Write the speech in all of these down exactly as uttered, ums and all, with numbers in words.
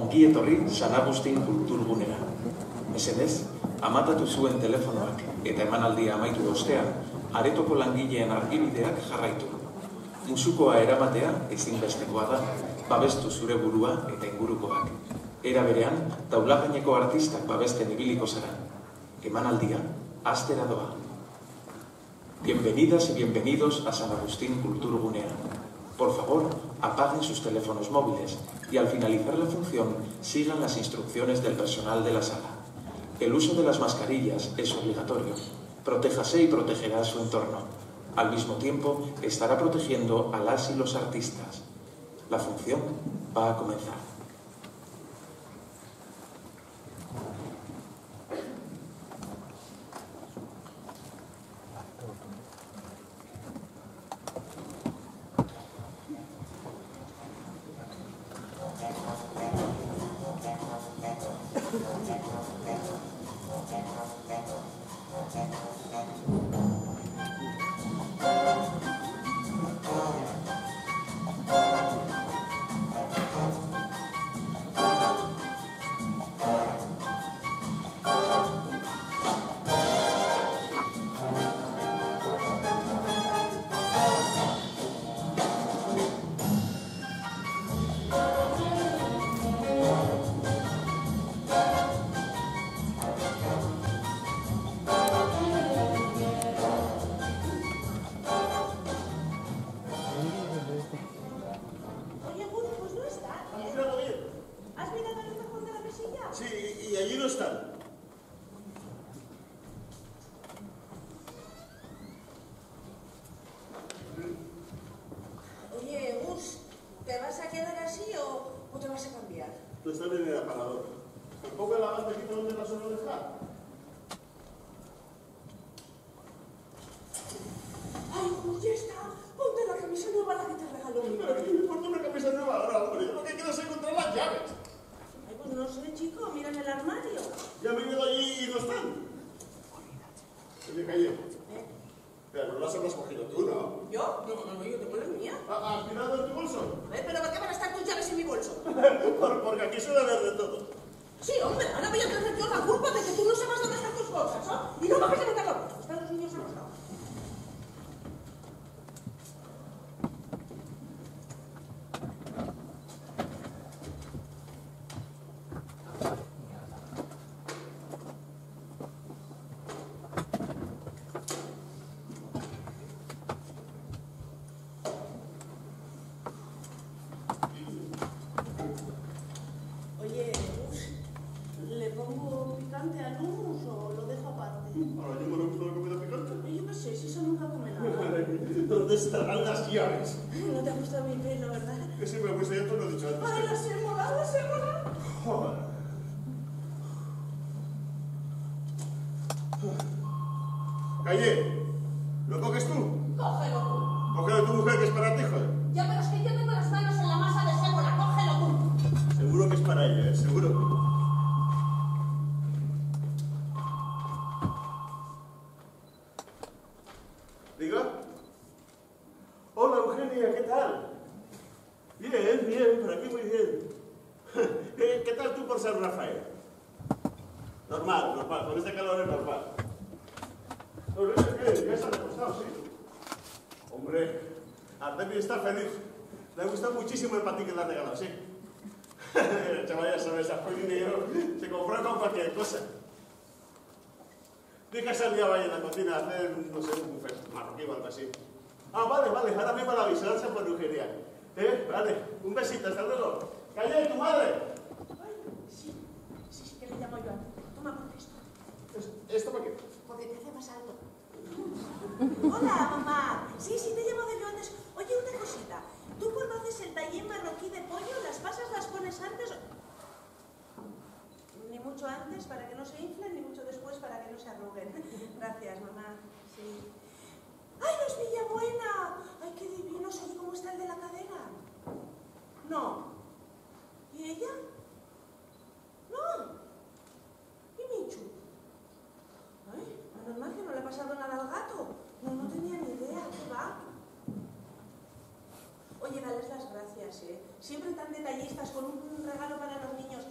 Ongi etorri San Agustin kulturgunera. Mesedez, amatatu zuen telefonoak eta emanaldia amaitu ostean, aretoko langileen argibideak jarraitu. Musukoa eramatea ezinbestekoa da, babestu zure burua eta ingurukoak. Era berean, taulagaineko artistak babesten ibiliko zara. Emanaldia, hastera doa. Bienvenidas y bienvenidos a San Agustín Kulturgunea. Por favor, apaguen sus teléfonos móviles y al finalizar la función sigan las instrucciones del personal de la sala. El uso de las mascarillas es obligatorio. Protéjase y protegerá su entorno. Al mismo tiempo, estará protegiendo a las y los artistas. La función va a comenzar. Estarán las llaves. No te ha gustado mi pelo, ¿verdad? Que sí me gusta, ya te lo he dicho antes. Ay, la sémola, la sémola. Joder. Calle, ¿lo coges tú? Cógelo tú. Cógelo tu mujer, que es para ti, joder. Ya, pero es que yo tengo las manos en la masa de sémola, cógelo tú. Seguro que es para ella, ¿eh? Seguro. ¿Diga? Hola, Eugenia, ¿qué tal? Bien, bien, por aquí muy bien. ¿Qué, ¿Qué tal tú por San Rafael? Normal, normal, con este calor es normal. ¿No ves qué? Ya se ha reposado, sí. Hombre, Artemio está feliz. Le ha gustado muchísimo el patín que le ha regalado, sí. El chaval ya sabe, esa dinero se compró con cualquier cosa. Dije ese día vaya en la cocina a hacer, no sé, un buffet marroquí o algo así. Ah, vale, vale, ahora mismo la vigilancia por Eugenia. ¿Eh? Vale, un besito, hasta luego. ¡Calla, tu madre! Ay, sí, sí, sí, que le llamo yo. Toma, contesta. ¿Esto para qué? Porque te hace más alto. Hola, mamá. Sí, sí, te llamo de yo antes. Oye, una cosita. ¿Tú conoces el taller marroquí de pollo? ¿Las pasas las pones antes? Ni mucho antes para que no se inflen, ni mucho después para que no se arruguen. Gracias, mamá. Sí. ¡Ay, no es Villabuena! ¡Ay, qué divino! ¿Oye cómo está el de la cadera? No. ¿Y ella? No. ¿Y Michu? Ay, normal que no le ha pasado nada al gato. No, no tenía ni idea. ¿Qué va? Oye, dales las gracias, ¿eh? Siempre tan detallistas, con un regalo para los niños.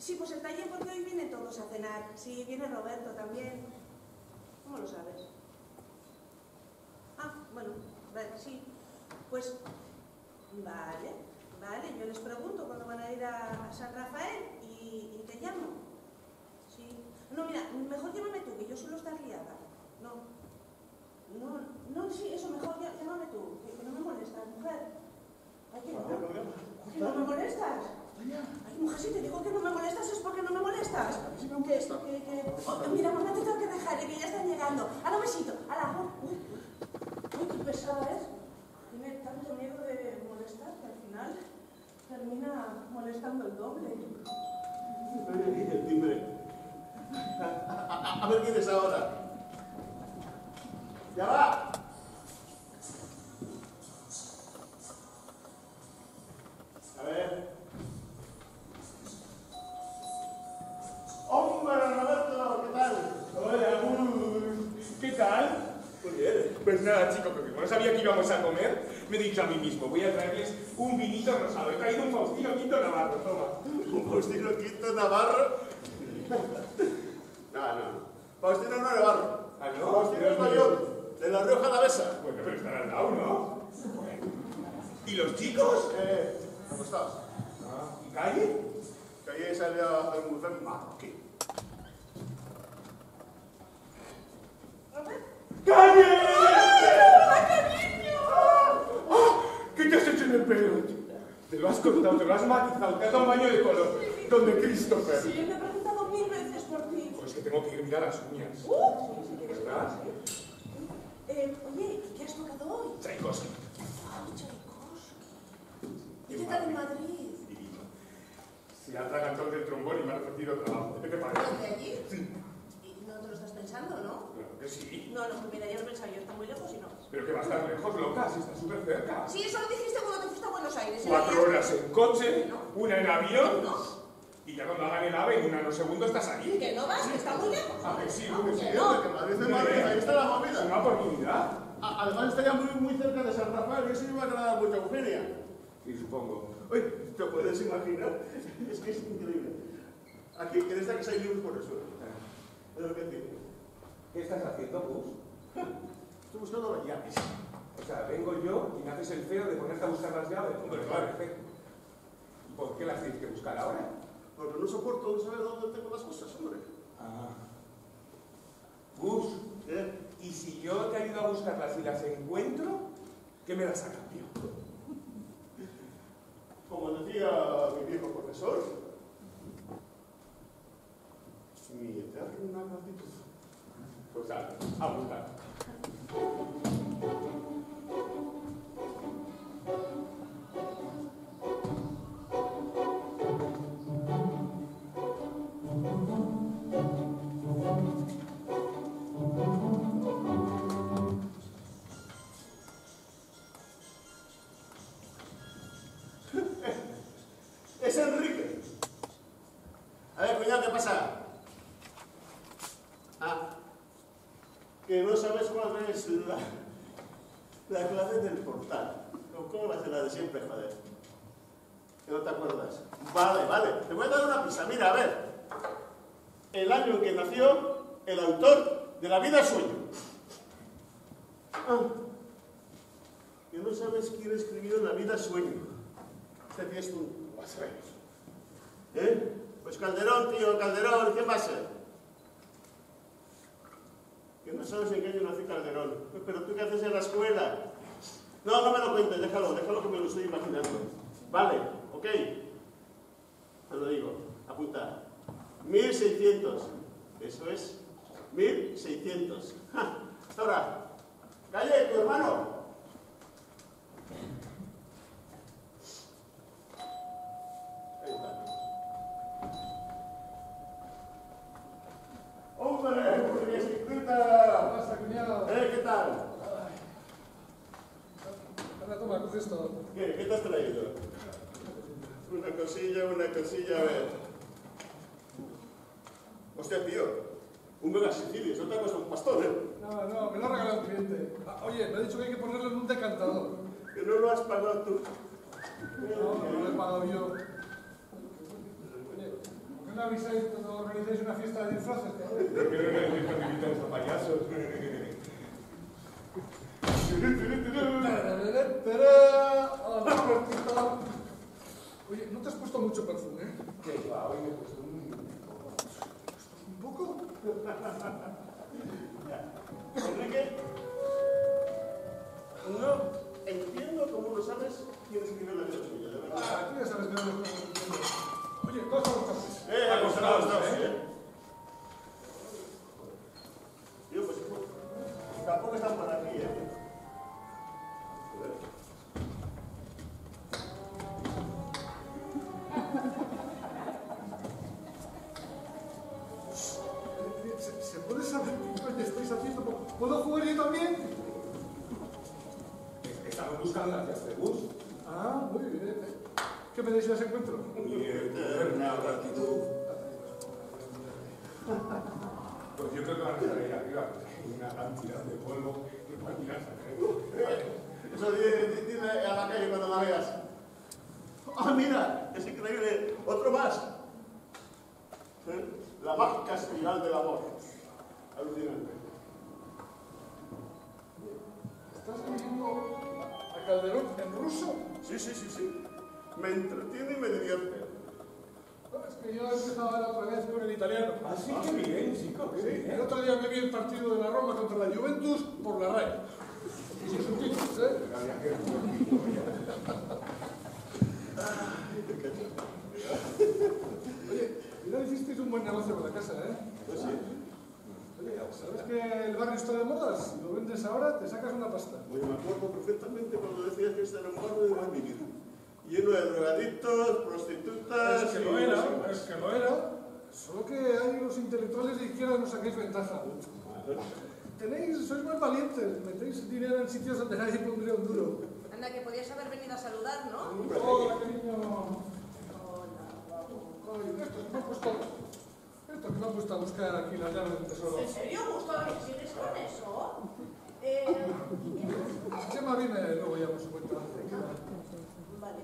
Sí, pues el taller porque hoy vienen todos a cenar. Sí, viene Roberto también. ¿Cómo lo sabes? Ah, bueno, vale, sí. Pues, vale, vale, yo les pregunto cuándo van a ir a, a San Rafael y, y te llamo. Sí. No, mira, mejor llámame tú, que yo suelo estar liada. No. No, no, sí, eso, mejor llámame tú, que, que no me molestas, mujer. Ay, que no, que no me molestas. Ay, mujer, si te digo que no me molestas es porque no me molestas. Sí me molesta. Que, que, que... Mira, mamá, te tengo que dejar, que ya están llegando. A la besito, a la... Uy, uy, qué pesada es. Tiene tanto miedo de molestar que al final termina molestando el doble. El timbre. A, a, a ver quién es ahora. ¡Ya va! A ver. ¡Hombre, Roberto! ¿Qué tal? Hola, uh, ¿qué tal? Muy bien. Pues nada, chicos, porque como no sabía que íbamos a comer, me he dicho a mí mismo, voy a traerles un vinito rosado. He traído un Faustino Quinto Navarro, toma. ¿Un Faustino Quinto Navarro? No, no. Faustino no Navarro. ¿Ah, no? Faustino es Bayón, de la Rioja Alavesa. Bueno, pero estará al lado, ¿no? Bueno. ¿Y los chicos? Eh, acostados. Ah, ¿y calle? Que ahí salió a hacer un buen marroquí. ¡Calle! ¡Ay, qué niño! ¡Ah! ¿Qué te has hecho en el pelo? Te lo has cortado, te lo has matizado, te has dado un baño de color. Donde Christopher. Sí, me he preguntado mil veces por ti. Pues que tengo que ir a las uñas. Uh, sí, sí, sí, ¿Verdad? Eh, oye, ¿qué has tocado hoy? Tchaikovsky. Ay, Tchaikovsky. ¿Y qué tal en Madrid? Divino. Se ha atragantado del trombón y me ha ofrecido trabajo. ¿Qué te parece? ¿Desde allí? Sí. Y no te lo estás pensando, ¿no? Claro que sí. No, no, pues mira, ya lo he pensado yo, está muy lejos y no. Pero que va a estar lejos, loca, si está súper cerca. Sí, eso lo dijiste cuando te fuiste a Buenos Aires. Cuatro horas en coche, No. una en avión, No. y ya cuando hagan el AVE en unos segundos estás allí. Que no vas, que está muy lejos. A ver, sí, No, que que sí. no. Que Madrid es Madrid, ahí está la Es movida. una oportunidad. A- Además estaría muy, muy cerca de San Rafael y eso iba a agradar mucho a Eugenia. Sí, supongo. Oye, ¿te puedes imaginar? Es que es increíble. Aquí, en esta casa hay libros por el suelo. Es lo que tiene. ¿Qué estás haciendo, Gus? Estoy buscando las llaves. O sea, vengo yo y me haces el feo de ponerte a buscar las llaves. Hombre, claro. Perfecto. ¿Y por qué las tienes que buscar ahora? Porque no soporto saber dónde tengo las cosas, hombre. Ah. Gus, ¿Eh? ¿y si yo te ayudo a buscarlas y las encuentro, qué me das a cambio? Como decía mi viejo profesor, mi eterna gratitud. Pues a, a buscar. Es Enrique. A ver, cuñado, ¿qué pasa? Ah, que no sabes cuál es la, la clave del portal. ¿Cómo va a ser la de siempre, joder? Que no te acuerdas. Vale, vale, te voy a dar una pista. Mira, a ver. El año en que nació el autor de La vida sueño. Ah, que no sabes quién escribió La vida sueño. Este tío es un... ¿Eh? Pues Calderón, tío, Calderón, ¿qué pasa? Que no sabes en qué año nació Calderón. Pero tú qué haces en la escuela. No, no me lo cuentes, déjalo, déjalo que me lo estoy imaginando. Vale, ok. Te lo digo, apunta. mil seiscientos. Eso es, mil seiscientos. Ja, hasta ahora. Calle, tu hermano. Ahí está. ¡Hombre! ¡Muy bien, escrita! pasa, cuñado? ¿Eh? ¿Qué tal? Ahora toma, coges todo. ¿Qué? ¿Qué te has traído? Una cosilla, una cosilla, a ver. Hostia, tío. Un mega Sicilia, eso te cuesta un pastor, ¿eh? No, no, me lo ha regalado un cliente. Ah, oye, me ha dicho que hay que ponerlo en un decantador. Que no lo has pagado tú. No, no lo he pagado yo. Oye, coge me avisáis cuando organizáis una fiesta de disfraces, cabrón? Yo quiero que me invitáis a payasos. Oye, ¿no te has puesto mucho perfume? ¿Qué va? Hoy me he puesto un... ¿Un poco? Enrique, no entiendo cómo no sabes quién escribió la vida suya, de verdad. Ah, tú ya sabes que no lo estamos entendiendo. Oye, ¿cómo están los cafés? Eh, acostados, acostados, ¿eh? ¿eh? Yo, pues, tampoco están por aquí, ¿eh? ¿Se, ¿Se puede saber qué coño estáis haciendo? ¿Puedo jugar yo también? Estamos buscando las llaves de bus. Ah, muy bien. ¿Qué me decís si encuentro? Mi eterna gratitud. Pues yo creo que van a estar ahí arriba. Una cantidad de polvo que cualquiera se Eso dile, dile a la calle cuando la veas. ¡Ah, mira! Es increíble. Otro más. ¿Eh? La mágica espiral del amor. Alucinante. ¿Estás leyendo a Calderón en ruso? Sí, sí, sí, sí. Me entretiene y me divierte. No, es que yo he empezado a ver otra vez con el italiano. Así que bien, chico. Sí, el otro día me vi el partido de la Roma contra la Juventus por la RAI. Y sin subtítulos, ¿eh? Oye, ya hicisteis un buen negocio con la casa, ¿eh? Pues sí. Oye, ¿sabes que el barrio está de moda? Si lo vendes ahora, te sacas una pasta. Oye, me acuerdo perfectamente cuando decías que este era un barrio de mi vida. Lleno de drogadictos, prostitutas... Es que y lo era, músicos. es que lo era. Solo que hay los intelectuales de izquierda no saquéis ventaja. Tenéis, sois más valientes, metéis dinero en sitios donde nadie pondría un duro. Anda, que podías haber venido a saludar, ¿no? Hola, cariño. Ay, esto que me ha puesto, esto que me ha puesto a buscar aquí las llaves del tesoro. ¿En serio, Gustavo? ¿Sigues con eso? Eh, Chema viene luego ya por su cuenta. vale.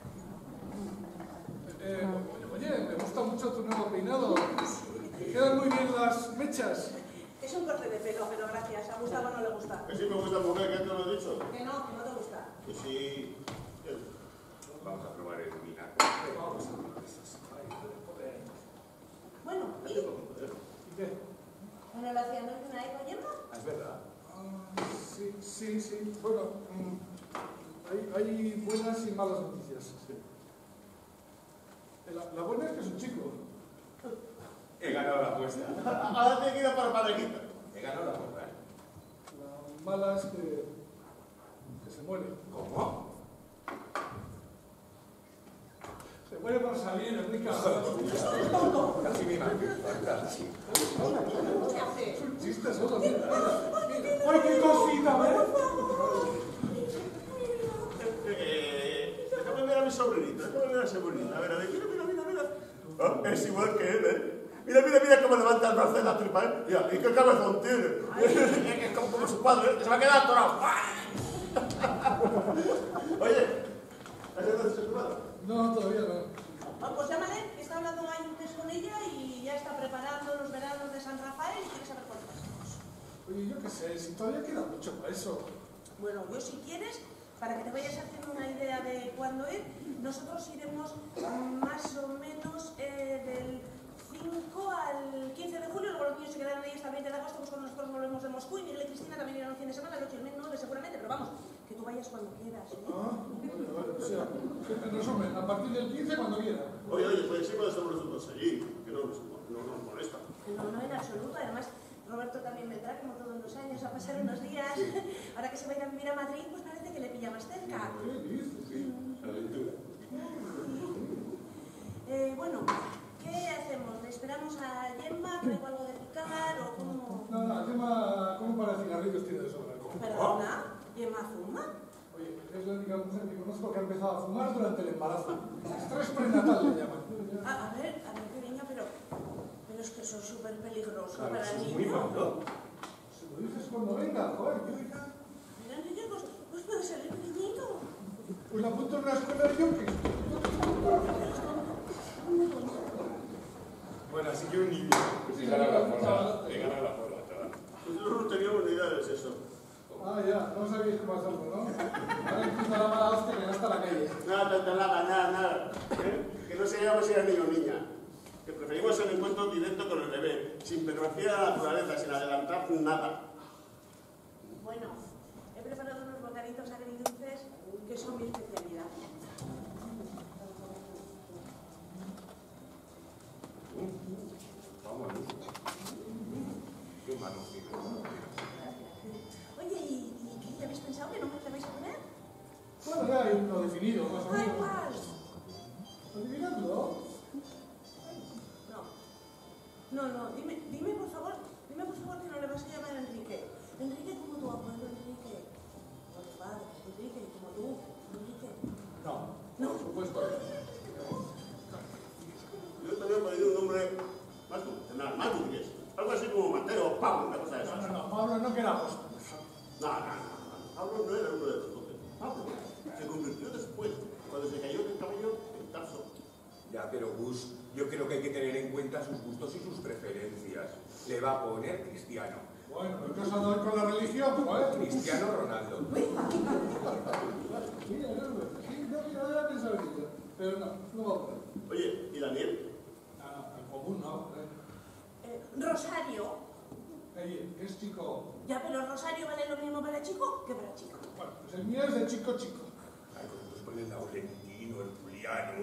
Eh, oye, me gusta mucho tu nuevo peinado. Te quedan muy bien las mechas. Es un corte de pelo, pero gracias. A Gustavo no le gusta. Que sí me gusta mujer, que te lo he dicho. Que no, que no te gusta. Que sí... Vamos a probar el vinagre. Vamos a ver esas. Bueno, ¿y? ¿Y qué? ¿No lo hacían hoy una eco yendo? Es verdad. Ah, sí, sí, sí. Bueno, mm, hay, hay buenas y malas noticias. La, la buena es que es un chico. He ganado la apuesta. Ahora tiene que ir a para parejita. He ganado la apuesta. La mala es que, que se muere. ¿Cómo? Se muere por salir, Enrique. Casi me imagino. Casi. ¿Qué hace? Es un chiste solo. Mira, mira. ¡Ay, qué cosita, ¿ves? Eh, déjame ver a mi sobrinita, déjame ver a mi sobrinita. A ver, a ver, mira, mira, mira, mira. Ah, es igual que él, ¿eh? Mira, mira, mira cómo levanta el brazo de la tripa, ¿eh? Mira, y qué cabezón tiene. Es como, como su padre, ¿eh? Que se va a quedar atorado. Oye, ¿has ido a tu madre? No, todavía no. Ah, pues llámale, que está hablando antes con ella y ya está preparando los veranos de San Rafael y quiere saber cuánto hacemos. Oye, yo qué sé, si todavía queda mucho para eso. Bueno, yo si quieres, para que te vayas haciendo una idea de cuándo ir, nosotros iremos más o menos eh, del cinco al quince de julio, luego los niños se quedarán ahí hasta el veinte de agosto, pues cuando nosotros volvemos de Moscú y Miguel y Cristina también irán un fin de semana, el ocho y el nueve seguramente, pero vamos, que tú vayas cuando quieras. ¿eh? Ah, vale, vale. O sea, en resumen, a partir del quince cuando quiera. Oye, oye, pues sí podemos nosotros allí, que no nos, no nos molesta. No, no, en absoluto, además Roberto también vendrá como todos los años a pasar unos días. Ahora que se va a ir a vivir a Madrid, pues parece que le pilla más cerca. ¿Qué dices? Sí, aventura. Eh, bueno, ¿qué hacemos? ¿Le esperamos a Gemma? ¿Traigo algo de picar o cómo? No, no, el tema, ¿cómo para cigarrillos tiene de sobra? ¿Perdona? ¿Gemma fuma? Oye, es la única mujer que conozco que ha empezado a fumar durante el embarazo. Estrés prenatal le llaman. A, a ver, a ver, cariño, pero, pero es que eso es súper peligroso Claro, para eso el es niño. muy malo. Se lo dices cuando venga, joder, ¿qué venga? Mira, niño, pues, pues puede ser el niñito. Pues la apunto en una escuela de yonkis. Bueno, así que un niño. Pues si gana la forma. Le gana la forma, chaval. Pues no teníamos ni idea de eso. Ah, ya, no sabéis cómo hacerlo, ¿no? Ahora empieza la mala hostia que gasta la calle. Nada, tanta nada, nada, nada. ¿Eh? Que no sabíamos si era niño o niña. Que preferimos el encuentro directo con el bebé, sin pedagogía de la naturaleza, sin adelantar nada. Bueno, he preparado unos bocaditos agridulces que son mi especialidad. Vamos, qué mano tiene. Oye, ¿y, y qué habéis pensado? ¿Que no me lo vais a poner? Bueno, ya hay uno definido, más o Da menos. igual. ¿Adivinadlo? No. No, no, dime, dime por favor, dime por favor que no le vas a llamar Enrique. Enrique como tu abuelo, Enrique. Como tu padre, Enrique, como tú, Enrique. No, No. por supuesto. Yo también he pedido un nombre más convencional, más burgués. Algo así como Mateo, Pablo, una cosa de No, esas. no, no, Pablo no queramos. No, no, no, no. Pablo no era uno de los doce. Pablo se convirtió después, cuando se cayó del caballo en Tarso. Ya, pero Gus, yo creo que hay que tener en cuenta sus gustos y sus preferencias. Le va a poner Cristiano. Bueno, ¿pero qué os ha dado con la religión? ¿Eh? Cristiano Ronaldo. Mira, no, no, sí, no, no había pensado en ello. Pero no, no va a poner. Oye, ¿y Daniel? Ah, no, en común no. ¿Eh? Eh, Rosario. Oye, ¿qué es chico? Ya, pero Rosario vale lo mismo para chico que para chica. Bueno, pues el mío es de chico chico. Ay, pues nos ponen Laurentino, el Juliano.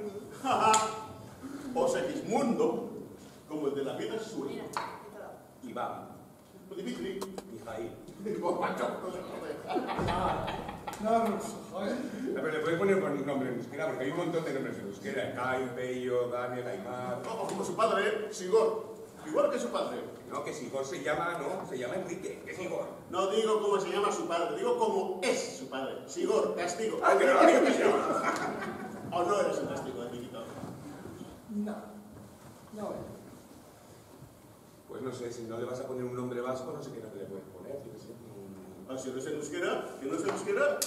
O Segismundo, como el de la vida suya. Mira, aquí te lo hago. Iván, Dimitri. Mijail. No, no, joder. A ver, le puedes poner un nombre en euskera, porque hay un montón de nombres en euskera. Caio, Peyo, Daniel, Aymar. O como su padre, Sigor. Igual que su padre. No, que Sigor se llama, no, se llama Enrique, que es Sigor. No digo cómo se llama su padre, digo cómo es su padre. Sigor, castigo. ¡Ay, que no lo digo que yo! ¿O no eres un castigo, Enriquito? No. No, Pues no sé, si no le vas a poner un nombre vasco, no sé qué nombre le puedes poner. Yo qué sé. un- Ah, si no es en euskera, que no es en euskera.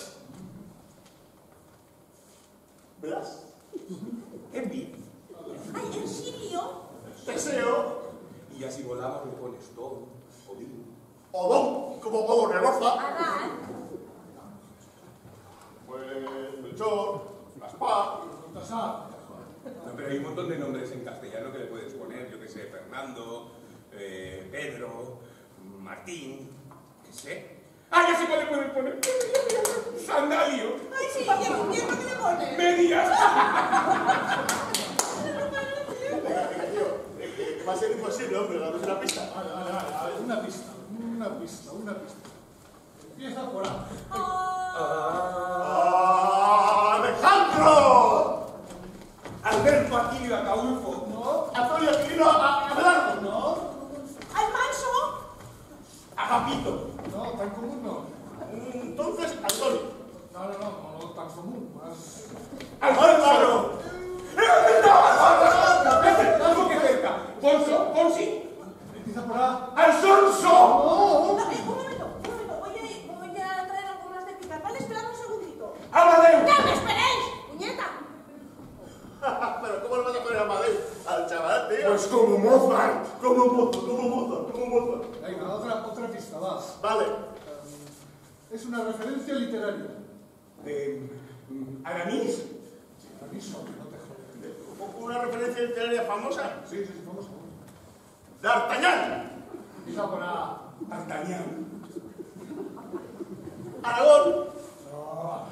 Blas. Envi. Ay, ¿en serio? Teseo. Y así volamos le pones todo. Odín. Odón, como como reloja. Adán. Pues Melchor, Gaspar. Baltasar. No, pero hay un montón de nombres en castellano que le puedes poner. Yo qué sé, Fernando, eh, Pedro, Martín, qué sé. ¡Ah, ya sé cuál le puedes poner! ¡Sandalio! Ay, sí, ¿y el invierno qué le pone? ¡Medias! Venga, venga, tío. eh, que Va a ser imposible, hombre, daros una pista. Vale, vale, vale, vale. Una pista, una pista, una pista. Empieza por A. ¡Ah, ¡Alejandro! Alberto Aquilio Ataulfo. No, Antonio Aquilino Abelardo. no, ¡Almanso! Agapito. no, tan común no. Entonces, Antonio. No, no, no, no tan común, más. Álvaro. ¡Algo que cerca! ¡Ponso! ¡Ponsi! Empieza por A. ¡Alfonso! No, No, eh, un momento, un momento. Voy a, voy a traer algo más de picar. Vale, esperad un segundito. ¡Amadeu! ¡No me esperéis! ¡Puñeta! Pero ¿cómo le vas a poner a Madrid al chaval, tío? Pues como Mozart. como mozo, como mozo, como mozo. venga, otra, otra pista, va. Vale. Es una referencia literaria. De... ¿Aramis? Aviso, que no te jodas. Una referencia literaria famosa. Sí, sí, sí, vamos, vamos. D'Artagnan. Empieza por A. D'Artagnan. Aragón. No.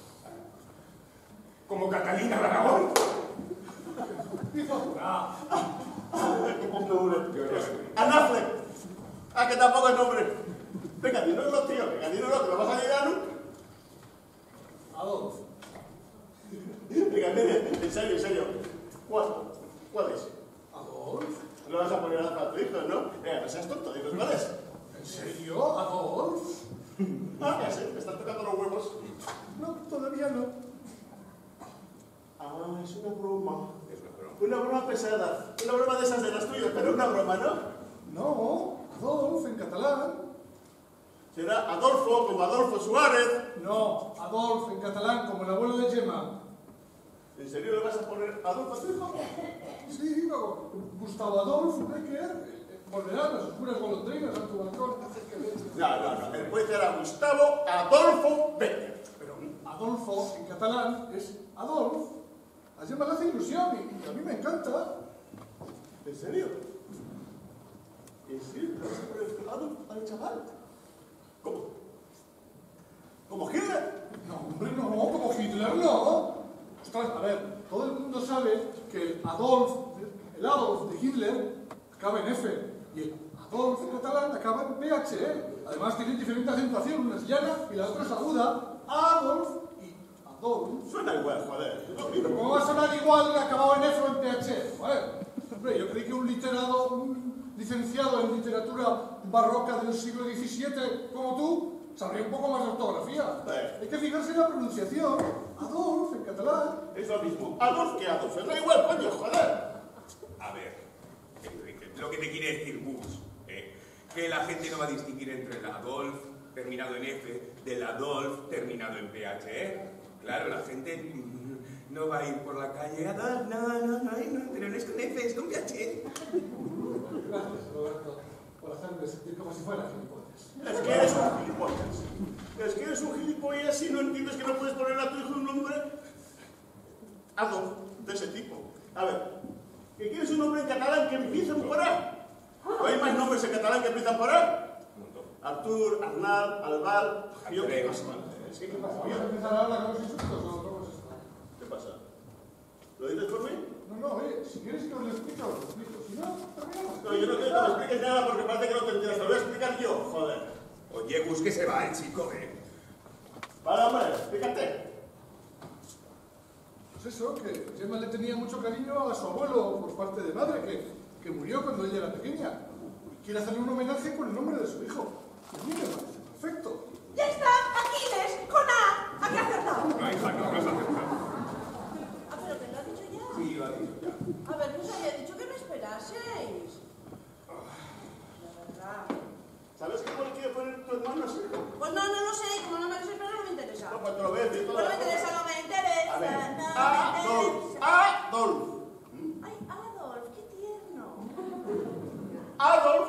Como Catalina de Aragón. Empieza por A. Qué nombre. Anafle. Ah, que tampoco es nombre. Venga, dínoslo, tío. Venga, dínoslo, que lo vas a llegar, ¿no? Adolf. Venga, mire, en serio, en serio. ¿Cuál? ¿Cuál es? ¿Adolf? No vas a poner a tu hijo, ¿no? Venga, no seas tonto, dinos cuál es. ¿En serio? ¿Adolf? Ah, ya sé, me están tocando los huevos. No, todavía no. Ah, es una broma. Es una broma. Una broma pesada. Una broma de esas de las tuyas, pero una broma, ¿no? No, Adolf en catalán. Será Adolfo, como Adolfo Suárez. No, Adolf en catalán, como el abuelo de Gemma. ¿En serio le vas a poner Adolf a tu hijo? Sí, no, Gustavo Adolf Becker. Volverán las oscuras golondrinas a tu balcón. No, no, no. El puede era Gustavo Adolfo Becker. Pero Adolfo en catalán es Adolf. Así me hace ilusión y a mí me encanta. ¿En serio? ¿En serio? ¿Le vas a poner Adolf al chaval? ¿Cómo? ¿Como Hitler? No, hombre, no, como Hitler no. Ostras, a ver, todo el mundo sabe que el Adolf, el Adolf de Hitler acaba en F. Y el Adolf en catalán acaba en P H E. Además tienen diferente acentuación, una es llana y la otra es aguda. Adolf y Adolf. Suena igual, joder. No, Pero ¿cómo va a sonar igual acabado en F o en P H E? Joder. Hombre, yo creí que un literado, un licenciado en literatura barroca del siglo diecisiete como tú, sabría un poco más de ortografía. Eh. Hay que fijarse en la pronunciación. Adolf en catalán. Es lo mismo. Adolf que Adolf. No igual, coño, joder. A ver, Enrique, lo que te quiere decir Bush, ¿eh? Que la gente no va a distinguir entre el Adolf terminado en F del Adolf terminado en P H E. Claro, la gente mm, no va a ir por la calle, Adolf, no, no, no, no, pero no es con F, es con P H E. Gracias, Roberto, por hacerme sentir como si fuera gilipollas. Es que eres un gilipollas. Es que eres un gilipollas si no entiendes que no puedes poner a tu hijo un nombre Adolf de ese tipo. A ver, ¿que quieres un nombre en catalán que empiecen por A? ¿O hay más nombres en catalán que empiezan por A? Artur, Arnal, Albal, yo qué pasa. Es que, ¿qué pasa? ¿Vamos a empezar ahora con los insultos o cómo es esto? ¿Qué pasa? ¿Lo dices por mí? No, no, oye, si quieres que os lo explique, os lo explico. Si no, terminamos. No, yo no quiero que me expliques nada porque parece que no te entiendes. Te lo voy a explicar yo, joder. Oye, Bush, que se va el chico, ¿eh? Vale, hombre, explícate. Pues eso, que Gemma le tenía mucho cariño a su abuelo por parte de madre, que, que murió cuando ella era pequeña. Y quiere hacerle un homenaje con el nombre de su hijo. Y a mí me parece perfecto. ¡Ya está! ¡Aquiles! ¡Con A! ¡Aquí ha acertado! No, hija, no, no has acertado. Ah, pero que lo ha dicho ya. Sí, lo ha dicho ya. A ver, pues había dicho que me esperaseis. La verdad. ¿Sabes qué le quiere poner tu hermano así? Pues no, no lo sé. Como no me lo espera, no me interesa. No, pues te lo voy a decir todo. Pues no me interesa, no me interesa. A ver, no me Adolf, interesa. Adolf. Ay, Adolf, qué tierno. Adolf,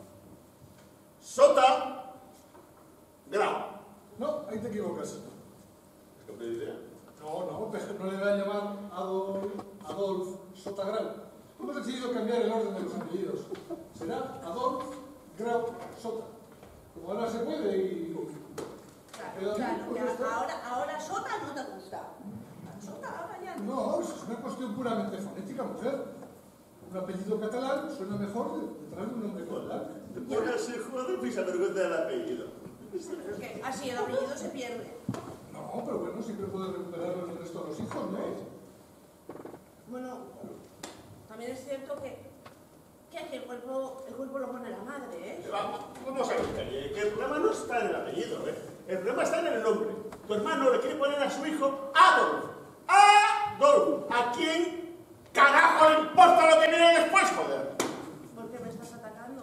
Sota, Grau. No, ahí te equivocas. ¿Es que te diría? No, no, pero no le voy a llamar Adolf, Adolf Sotagrau. Hemos decidido cambiar el orden de los apellidos. Será Adolf Grau Sota. Como ahora se puede y... Claro, claro, que ahora, ahora Sota no te gusta. Sota ahora ya no. No, es una cuestión puramente fonética, mujer. Un apellido catalán suena mejor detrás de un nombre catalán. Te pones hijo de pisa vergüenza del apellido. Porque así el apellido se pierde. No, pero bueno, siempre puedes recuperarlo en el resto de los hijos, ¿no? Bueno, también es cierto que, que aquí el cuerpo, el cuerpo lo pone la madre, ¿eh? Vamos, vamos a ver, que el problema no está en el apellido, ¿eh? El problema está en el nombre. Tu hermano le quiere poner a su hijo Adolf. Adolf. ¿A quién carajo le importa lo que viene después, joder? ¿Por qué me estás atacando?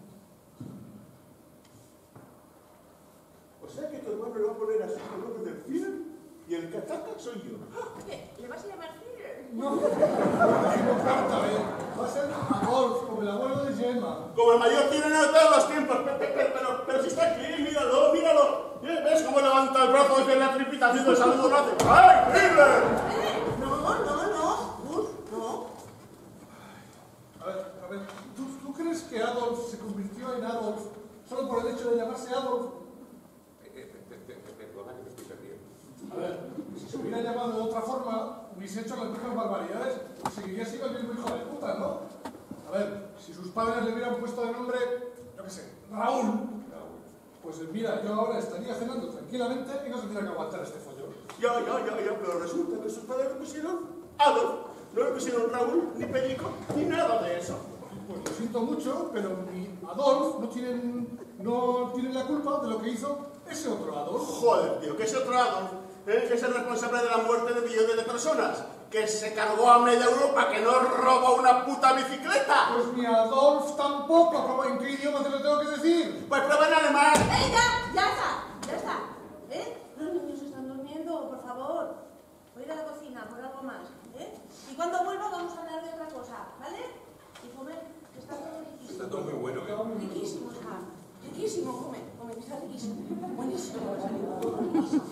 O sea que tu hermano le va a poner a su hijo el nombre del Führer y el cachaca soy yo. ¿Qué? ¿Le vas a llamar Führer? No, equivocarte, ¿eh? Va a ser Adolf, como el abuelo de Gemma. Como el mayor tirano de todos los tiempos. Pero, pero, pero, pero si está aquí, míralo, míralo. ¿Ves cómo levanta el brazo desde la tripita haciendo el saludo? No hace. ¡Ay, Führer! ¿Eh? No, no, no. Uf, no. A ver, a ver, ¿tú, ¿tú crees que Adolf se convirtió en Adolf solo por el hecho de llamarse Adolf? Eh, eh, pe- pe- pe- Perdona que me estoy perdiendo. A ver, si se hubiera llamado de otra forma, hubiese hecho las mismas barbaridades y seguiría siendo el mismo hijo de puta, ¿no? A ver, si sus padres le hubieran puesto de nombre, yo qué sé, Raúl, pues mira, yo ahora estaría cenando tranquilamente y no tendría que aguantar este follón. Ya, ya, ya, ya, pero resulta que sus padres le pusieron Adolf. No le pusieron Raúl, ni Pellico, ni nada de eso. Pues lo siento mucho, pero mi Adolf no tiene, no tiene la culpa de lo que hizo ese otro Adolf. Joder, tío, que ese otro Adolf, ¿eh? Que es el responsable de la muerte de millones de personas, que se cargó a media Europa, que no robó una puta bicicleta. Pues mi Adolf tampoco, como ¿en qué idioma te lo tengo que decir? Pues prueba en alemán. ¡Eh, ya! ¡Ya está! ¡Ya está! ¿Eh? Los niños están durmiendo, por favor. voy a ir a la cocina por algo más, ¿eh? Y cuando vuelva vamos a hablar de otra cosa, ¿vale? Y comer, que está todo riquísimo. Está todo muy bueno, ¿eh? Riquísimo está. Riquísimo, come, come, que está riquísimo. Buenísimo, ha salido. Buenísimo.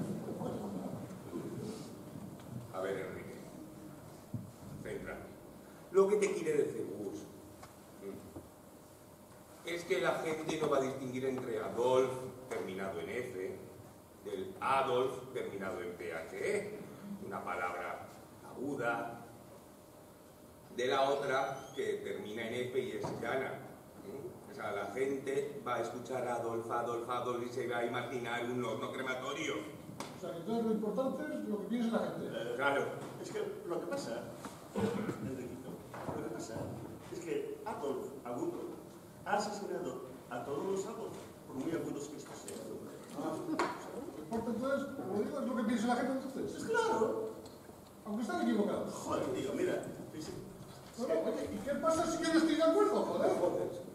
A ver, Enrique. Céntrate. Lo que te quiere decir Gus es que la gente no va a distinguir entre Adolf, terminado en F, del Adolf, terminado en P H E, una palabra aguda, de la otra que termina en F y es llana. O sea, la gente va a escuchar Adolf, Adolf, Adolf y se va a imaginar un horno crematorio. O sea, que entonces lo importante es lo que piensa la gente. Eh, Claro. Es que lo que pasa, Enriquito, lo que pasa es que Adolf Agudo ha asesinado a todos los Adolf, por muy agudos que estos sean. Ah, o sea, lo que importa entonces, como digo, es lo que piensa la gente entonces. Pues claro. Aunque están equivocados. Joder, tío, mira. es- es Bueno, que- oye, ¿y qué pasa si yo no estoy de acuerdo? Joder, joder.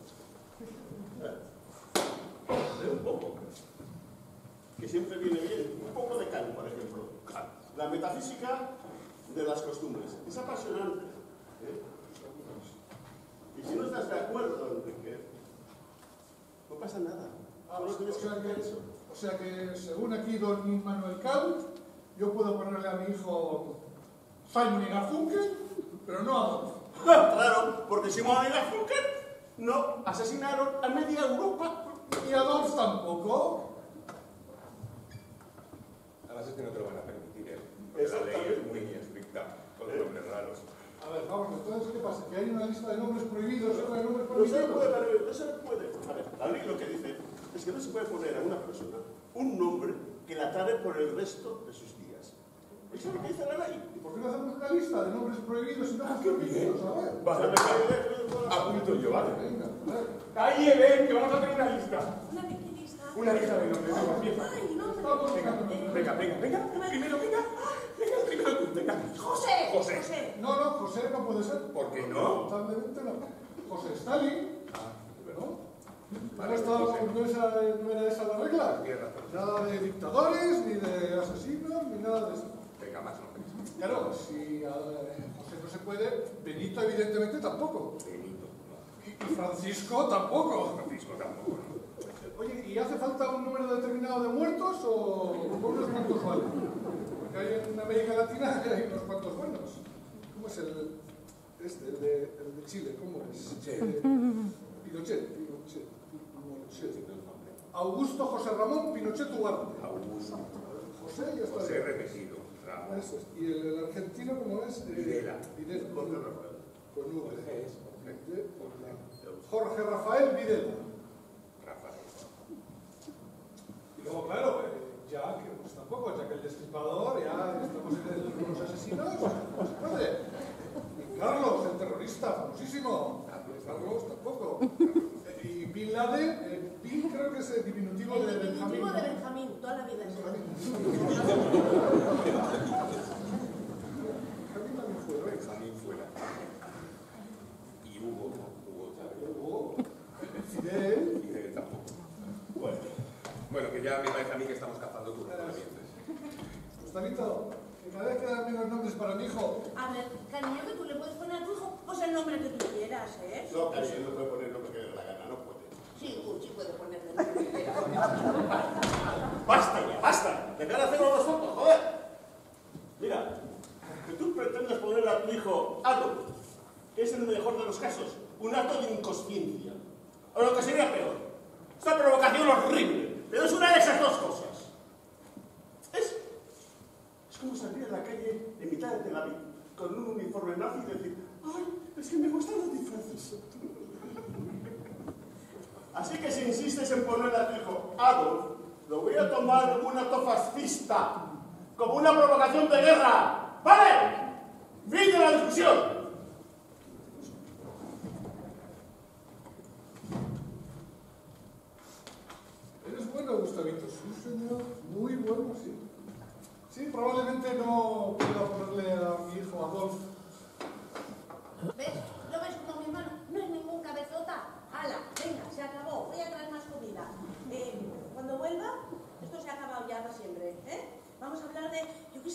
de un poco. Que siempre viene bien. Un poco de Kant, por ejemplo. La metafísica de las costumbres. Es apasionante. ¿eh? Y si no estás de acuerdo, Enrique, no pasa nada. Ah, Solo o tienes que sea hacer que, eso. o sea que, según aquí don Immanuel Kant, yo puedo ponerle a mi hijo Simon y Garfunkel, pero no Adolf. Claro, porque Simón y Garfunkel no asesinaron a media Europa. Y Adolf tampoco. Además es que no te lo van a permitir, ¿eh? Porque la ley es muy estricta con los nombres raros. A ver, vamos, entonces, ¿qué pasa? ¿Que hay una lista de nombres prohibidos y otra de nombres No se prohibidos? puede, Manuel, no se puede. A ver, la ley lo que dice es que no se puede poner a una persona un nombre que la atrae por el resto de sus días. Eso es lo que dice la ley. ¿Y por qué no hacemos una lista de nombres prohibidos y nombres prohibidos? A ver. Vale, apunto yo, ¿vale? Venga, a ver. Ahí, ven, que vamos a hacer una lista. Una lista. Una lista de nombres, venga, empieza. Ay, nombre. Vamos, Venga, venga, venga, venga, venga. Primero, venga. Venga, primero tú, venga. José. José. José. No, no, José no puede ser. ¿Por qué no? Totalmente no. José Stalin, Ah, ¿no? Vale, ¿No, estaba, José. no, esa, ¿No era esa la regla? Tienes razón. Nada de dictadores, ni de asesinos, ni nada de eso. Venga, más nombres. Claro, si a José no se puede, Benito evidentemente tampoco. Benito, no. Y, y Francisco tampoco. Francisco tampoco, ¿no? Oye, ¿y hace falta un número determinado de muertos o por unos cuantos vale? Porque hay en América Latina hay unos cuantos buenos. ¿Cómo es el este, el de, el de Chile? ¿Cómo es? Pinochet. Eh, Pinochet, Pinochet, Pinochet. Augusto José Ramón Pinochet Ugarte. Augusto. José ya está. José bien. repetido. Ramos. Eso es. ¿Y el, el argentino cómo es? Eh, Videla. Videla. Jorge Rafael. Con V. Jorge es Jorge. De- Jorge Rafael Videla. Rafael. Y luego, claro, eh, ya que pues tampoco, ya que el destripador, ya estamos en el, los asesinos, no se puede. Y Carlos, el terrorista, famosísimo. Carlos tampoco. Eh, Y Bin Laden, eh, Bin creo que es el diminutivo El de Benjamín. diminutivo de Benjamín, toda la vida. Benjamín también fue, ¿no? Benjamín fuera. Y Hugo, no. Hugo, ¿sabes? Hugo, Fidel. Fidel tampoco. Bueno, Bueno, que ya me parece a mí que estamos cazando tus razonamientos. Gustavito, que cada vez quedan menos nombres para mi hijo. A ver, cariño, que tú le puedes poner a tu hijo pues el nombre que tú quieras, ¿eh? no, casi no puede poner lo que le dé la gana, no puede. Sí, tú sí puedes ponerle el nombre que quieras. ¡Basta ya, basta! ¡Dejar de hacer los fotos, joder! Mira, que tú pretendes ponerle a tu hijo algo, que es en el mejor de los casos, un acto de inconsciencia. O lo que sería peor, esta provocación horrible, pero es una de esas dos cosas. Es, es como salir a la calle en mitad de Tel Aviv con un uniforme nazi y decir, ¡ay, es que me gustan los disfraces! Así que si insistes en ponerle a tu hijo Adolf, lo voy a tomar como un acto fascista, como una provocación de guerra. ¿Vale? Fin de la discusión. Eres bueno, Gustavito. Sí, señor. Muy bueno, sí. Sí, probablemente no pueda ponerle a mi hijo Adolf. ¿Ves? ¿Lo ves como mi hermano? No es ningún cabezota. ¡Hala! Venga, se acabó. Voy a traer más comida. Eh, cuando vuelva, esto se ha acabado ya para siempre, ¿eh? Vamos a hablar de, yo qué sé,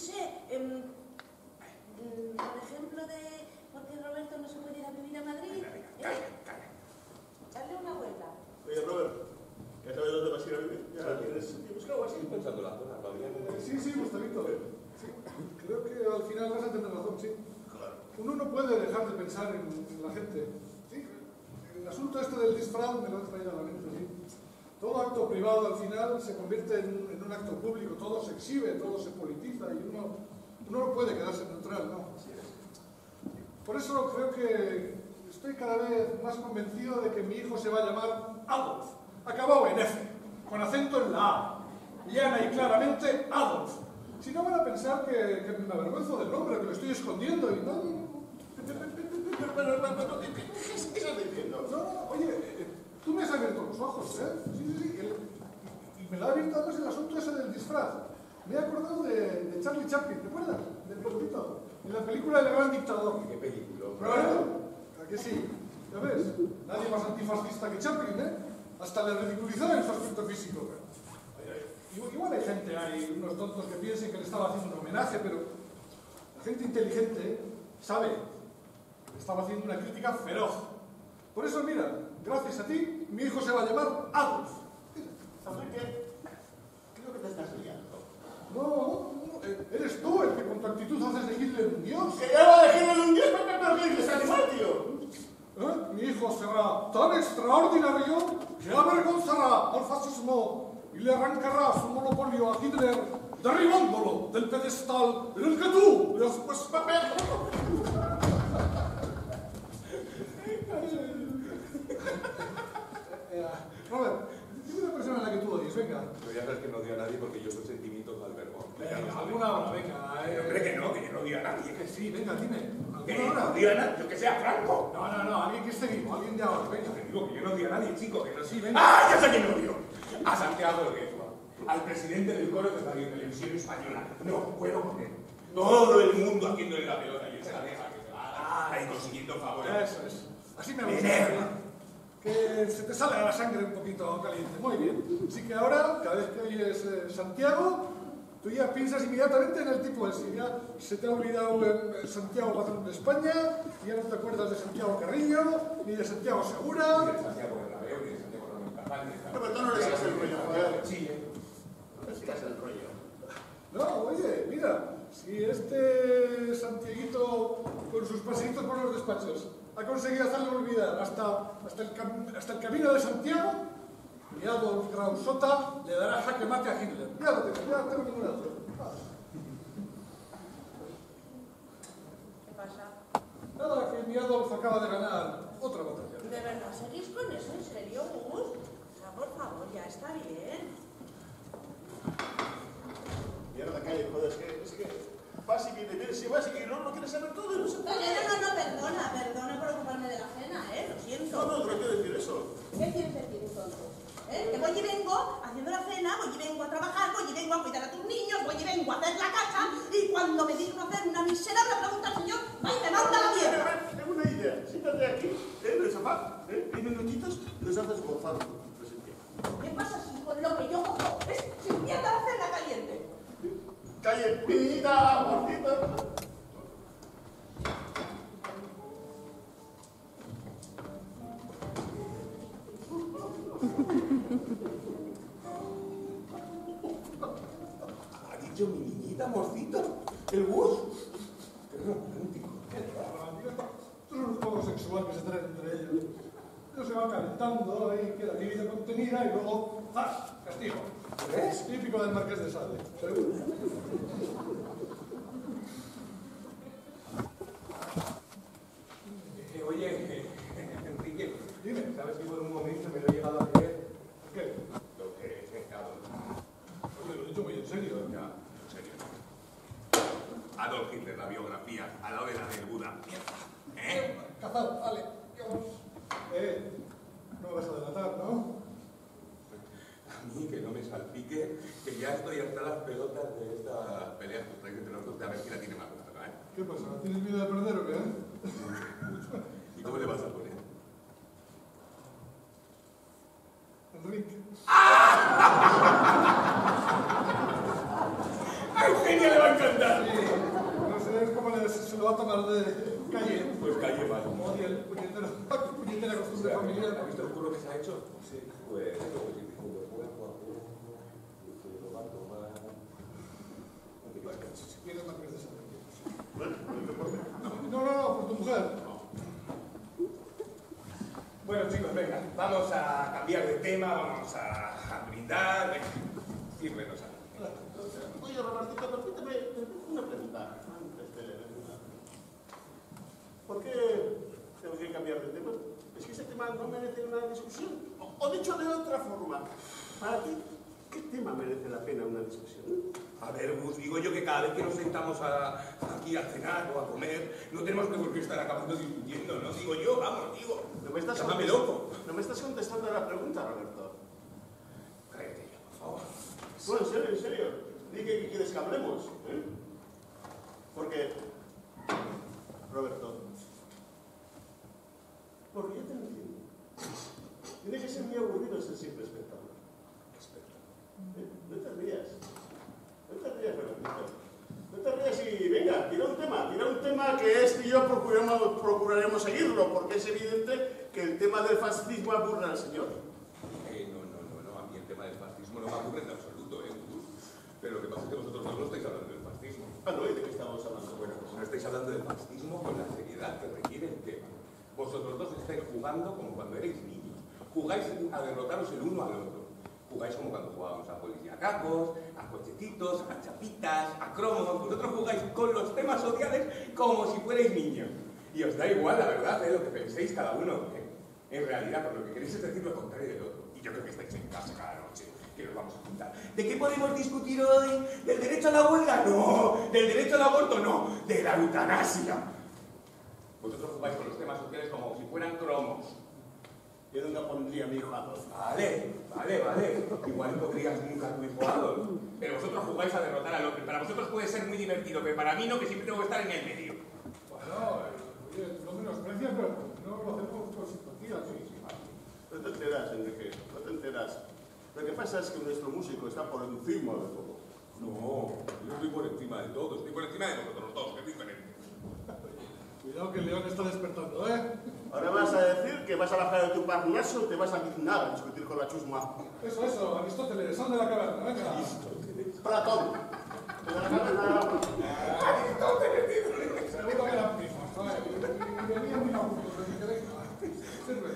Eh, por ejemplo, de por qué Roberto no se puede ir a vivir a Madrid. Venga, venga, calla, calla. Darle una vuelta. Oye, Robert, ¿ya sabes dónde vas a ir a vivir? ¿Ya tienes buscado así? Estoy pensando la zona todavía. Sí, sí, Gustavito. Sí. Creo que al final vas a tener razón, sí. Claro. Uno no puede dejar de pensar en, en la gente. Sí. El asunto este del disfraz me lo ha traído a la mente, sí. Todo acto privado al final se convierte en, en un acto público, todo se exhibe, todo se politiza y uno, uno no puede quedarse neutral, ¿no? Por eso creo que estoy cada vez más convencido de que mi hijo se va a llamar Adolf, acabado en F, con acento en la A, llana y claramente Adolf. Si no van a pensar que, que me avergüenzo del nombre, que lo estoy escondiendo y no... Pero, pero, pero, pero, ¿qué, qué, qué estás diciendo? No, no, oye, eh, tú me has abierto los ojos, ¿eh? Sí, sí, sí. El, y me lo ha abierto además el asunto ese del disfraz. Me he acordado de, de Charlie Chaplin, ¿te acuerdas? Del pelotito. En la película del gran dictador. ¿Qué película? ¿Verdad? ¿A que sí? ¿Ya ves? Nadie más antifascista que Chaplin, ¿eh? Hasta le ridiculizaba en su aspecto físico. Igual hay gente, hay unos tontos que piensen que le estaba haciendo un homenaje, pero la gente inteligente sabe que le estaba haciendo una crítica feroz. Por eso, mira, gracias a ti, mi hijo se va a llamar Adolf. ¿Sabes qué? Creo que te estás liando. No, no, eh, eres tú el que con tu actitud haces de Hitler un dios. ¡Que ya va a dejar un dios! ¿Pero qué dices, animal, tío? ¿Eh? Mi hijo será tan extraordinario que avergonzará al fascismo y le arrancará su monopolio a Hitler, derribándolo del pedestal en el que tú le has puesto papel. Robert, dime una persona a la que tú odies, venga. Pero ya sabes que no odio a nadie porque yo soy sentimientos no albergo. Venga, alguna hora, venga. Pero, Eh, hombre, que no, que yo no odio a nadie. que sí, venga, dime. Que ¿Alguna no hora? odio a nadie, yo que sea Franco. No, no, no, alguien que esté vivo, alguien de ahora, venga. Te digo que yo no odio a nadie, chico, que no Sí, venga. ¡Ah, ya sé quién odio! A Santiago Orguezua, al presidente del coro de Radio Televisión Española. No puedo con él. Todo el mundo haciéndole la pelota y él se la deja, que se la da, ahí consiguiendo favores. Eso es. Así me Me gusta. enerva. Que se te sale la sangre un poquito caliente. Muy bien. Así que ahora, cada vez que oyes eh, Santiago, tú ya piensas inmediatamente en el tipo ese. Ya se te ha olvidado eh, Santiago Patrón de España, y ya no te acuerdas de Santiago Carrillo, ni de Santiago Ni Segura. de Santiago Bernabéu, ni de Santiago Ramón Cajal, ni de No, pero tú no le sigas el rollo, joder. Chile. No le sigas el rollo. No, oye, mira, si este Santiaguito con sus paseitos por los despachos ha conseguido hacerle olvidar hasta, hasta, el, cam- hasta el camino de Santiago, y Adolf Grausota le dará jaque mate a Hitler. Ya lo tengo, ya tengo ninguna duda. ¿Qué pasa? Nada, que mi Adolf acaba de ganar otra batalla. ¿De verdad seguís con eso? ¿En serio, Gus? O sea, por favor, ya está bien. Mierda, calle, joder, es que, es que vas y viene, viene, si vas y no, no quieres saber todo y no se No, puede. no, no, no, perdona, perdona por ocuparme de la cena, ¿eh? Lo siento. No, no, no quiero decir eso. ¿Qué quieres decir entonces? ¿Eh? Que voy y vengo haciendo la cena, voy y vengo a trabajar, voy y vengo a cuidar a tus niños, voy y vengo a hacer la casa, y cuando me digno hacer una miserable pregunta al señor, ¡ay, me manda la mierda! Tengo una idea. Siéntate aquí, ¿eh? En el sofá, ¿eh? En minutitos nos haces gozar con tu presencia. ¿Qué pasa si con lo que yo gozo es sintiendo la cena caliente? Calle, pita, amorcito. Ha dicho mi niñita, amorcito, el bus. Qué romántico. Estos son los juegos sexuales que se traen entre ellos. Ellos se van calentando, ahí queda libido contenida y luego ¡zas! Castigo. ¿Ves? Típico del Marqués de Sade, seguro. Eh, oye, eh, Enrique, Dime. ¿sabes que por un momento me lo he llegado a creer? ¿Qué? Lo que es Adolf. Oye, lo he dicho muy en serio. Ya, en serio. Adolf Hitler, la biografía, al lado de la del Buda. Mierda. ¿Eh? Cazado, vale. Eh, no me vas a delatar, ¿no? A mí que no me salpique, que ya estoy hasta las pelotas de esta pelea que traes entre nosotros, de a ver quién la tiene más larga, ¿eh? ¿Qué pasa? ¿Tienes miedo de perder o qué? Mucho. ¿Y cómo le vas a poner? Enrique. ¡A Eugenia le va a encantar! Sí. lo va a tomar de calle. Pues calle más. Oye, el puñetero, puñetera costumbre familiar. ¿Has visto el curro que se ha hecho? Sí. Pues, Si quieres, no pierdes el tiempo. Bueno, No, no, no, por tu mujer. bueno, chicos, venga, vamos a cambiar de tema, vamos a, a brindar. Sírvenos a... oye, Robertito, permíteme una pregunta antes de leer una. ¿Por qué tengo que cambiar de tema? Es que ese tema no merece una discusión. O, o dicho de otra forma, para ti, ¿qué tema merece la pena una discusión? A ver, Gus, digo yo que cada vez que nos sentamos a, aquí a cenar o a comer, no tenemos que por qué estar acabando discutiendo, ¿no? Digo yo, vamos, digo. No me estás, Llámame contest- loco. no me estás contestando a la pregunta, Roberto. Cállate ya, por favor. No, en serio, en serio. Di que quieres que hablemos. ¿eh? Porque, Roberto, porque yo te entiendo. Tiene que ser muy aburrido ser siempre espectador. ¿Eh? No te rías. No te rías, Roberto. No te rías y venga, tira un tema. Tira un tema que este y yo procuramos, procuraremos seguirlo, porque es evidente que el tema del fascismo aburre al señor. Eh, no, no, no, no, a mí el tema del fascismo no me aburre en absoluto, ¿eh? Pero lo que pasa es que vosotros dos no estáis hablando del fascismo. Ah, no, ¿y de qué estamos hablando? Bueno, pues no estáis hablando del fascismo con la seriedad que requiere el tema. Vosotros dos estáis jugando como cuando erais niños. Jugáis a derrotaros el uno al otro. Jugáis como cuando jugábamos a policíacos, a cochecitos, a chapitas, a cromos. Vosotros jugáis con los temas sociales como si fuerais niños. Y os da igual, la verdad, de lo que penséis cada uno. ¿eh? En realidad, por lo que queréis es decir lo contrario del otro. Y yo creo que estáis en casa cada noche, que nos vamos a juntar. ¿De qué podemos discutir hoy? ¿Del derecho a la huelga? No. ¿Del derecho al aborto? No. De la eutanasia. Vosotros jugáis con los temas sociales como si fueran cromos. Yo nunca pondría a mi hijo a dos. Vale, vale, vale. Igual no pondrías nunca a tu hijo a dos. Pero vosotros jugáis a derrotar al otro. Para vosotros puede ser muy divertido, pero para mí no, que siempre tengo que estar en el medio. Bueno, oye, no menosprecias, pero no lo hacemos con simpatía. Sí, sí, vale. No te enteras, Enrique, no te enteras. Lo que pasa es que nuestro músico está por encima de todo. No, yo estoy por encima de todo. Estoy por encima de vosotros dos, que es diferente. Cuidado que el león está despertando, ¿eh? Ahora vas a decir que vas a bajar de tu parnaso y te vas a dignar a discutir con la chusma. Eso, eso, Aristóteles, sal de la caverna, venga. Platón. De la caverna. Seguro que eran primos, ¿sabes? Y venían muy juntos, así que venga. Sirve.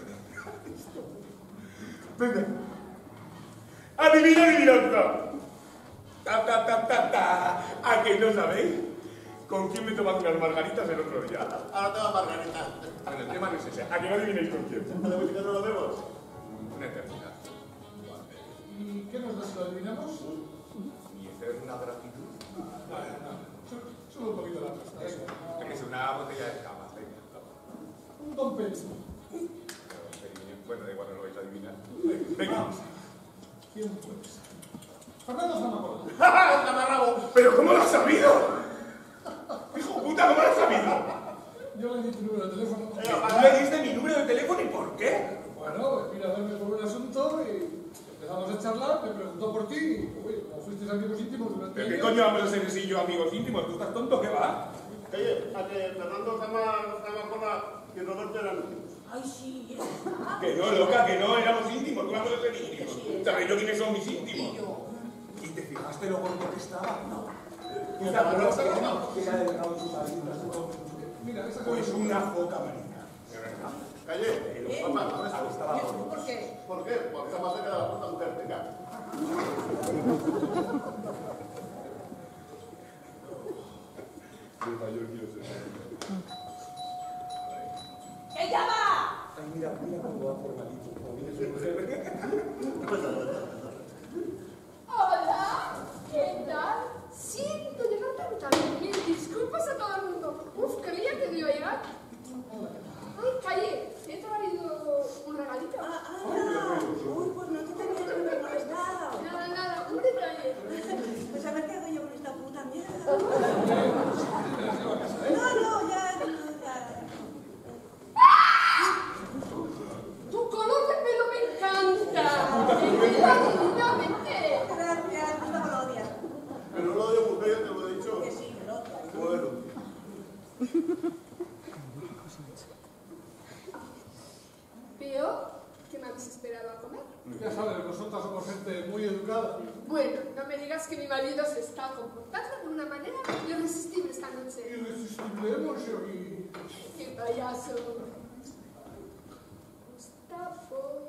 Venga. Adivina, adivinanza. Ta, ta, ta, ta, ta. ¿A que no sabéis? ¿Con quién me tomas unas margaritas el otro día? Ahora te va Margarita. Bueno, el tema no es ese. ¿A que no adivinéis con quién? ¿La música no lo vemos? Una eternidad. ¿Y qué nos da si lo adivinamos? Mi eterna gratitud. Vale, no. Solo un poquito la pasta, Eso. venga. Es una botella de cama. Venga. Un Don Penny. Bueno, da igual, no lo vais a adivinar. Venga. ¿Quién puede ser? Fernando Zamacola. ¡Ja, ja! ¡Tamarrabo! ¿Pero cómo lo has sabido? ¡Hijo puta, cómo lo has sabido! Yo le di tu número de teléfono. ¿Tú le diste mi número de teléfono y por qué? Bueno, vine a verme por un asunto y empezamos a charlar, me preguntó por ti y, uy, como fuisteis amigos íntimos durante ¿Pero qué años- coño vamos a ser ese y yo amigos íntimos? ¿Tú estás tonto? ¿Qué va? Oye, a que Fernando Zamacola y Roberto eran íntimos. Ay, sí, es verdad. Que no, loca, que no, éramos íntimos. ¿Cómo vamos a ser íntimos? Sí. ¿Sabes yo quiénes son mis Y íntimos? yo. ¿Y te fijaste lo gordo que estaba? No. ¿Y te acuerdas que no? Que era delgado sus alitas. Mira, esa Pues cosa- una foca marina. De verdad. Calle, ¿Eh? papá, ¿dónde Ah, estás? estaba ¿Y gordo. ¿Por qué? ¿Por qué? Porque está más cerca de la puta mujer, venga. ¡Que ya va! Ay, mira, mira cómo va formalito. Como viene su mujer. Hola, ¿qué tal? Siento llegar tan tarde. Mil disculpas a todo el mundo. Uf, creía que no iba a llegar. Ay, calle, ¿te he traído un regalito? Ah, ah, uy, pues no te tenía que haber molestado. Nada, nada, un detalle. Pues a ver qué hago yo con esta puta mierda. No, no, ya, ya. Tu color de pelo me encanta. Definitivamente. Gracias, no me lo odias. Pero no lo odio mujer, ya te lo he dicho. Que sí, que lo odio. Bueno, Veo que me habéis esperado a comer. Ya sabes, nosotras somos gente muy educada. Bueno, no me digas que mi marido se está comportando de una manera irresistible esta noche. Irresistible, monsieur. ¡Qué payaso! Gustavo...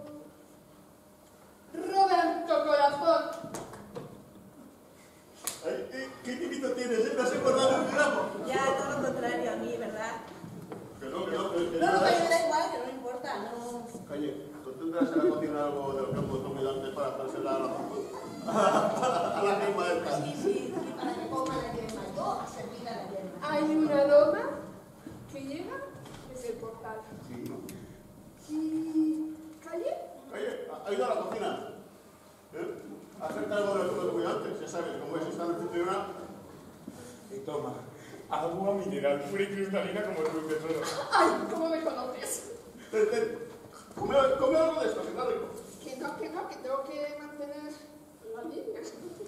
Roberto Corazón. Ay, ¿qué, qué timito tienes? ¿Eh? ¿No has engordado un gramo? Ya, todo lo contrario a mí, ¿verdad? Que no, que no, que, que No, no, no. pero da igual, que no me importa, no... Calle, ¿tú tendrás en la cocina algo del campo dominante para hacerse a la, a la quema esta? Sí, sí, sí, para que coma la yema, yo a servir a la yema. Hay una doma que llega desde el portal. Sí. ¿Y calle? Calle, ha ido a la cocina. ¿Eh? Hacerte algo del campo dominante, ya sabes, como es esta anfitriona. Y toma, agua mineral pura y cristalina como el tesoro. ¡Ay, cómo me conoces! Ten, ten. Come, come algo de esto, que está rico. Que no, que no, que tengo que mantener la línea.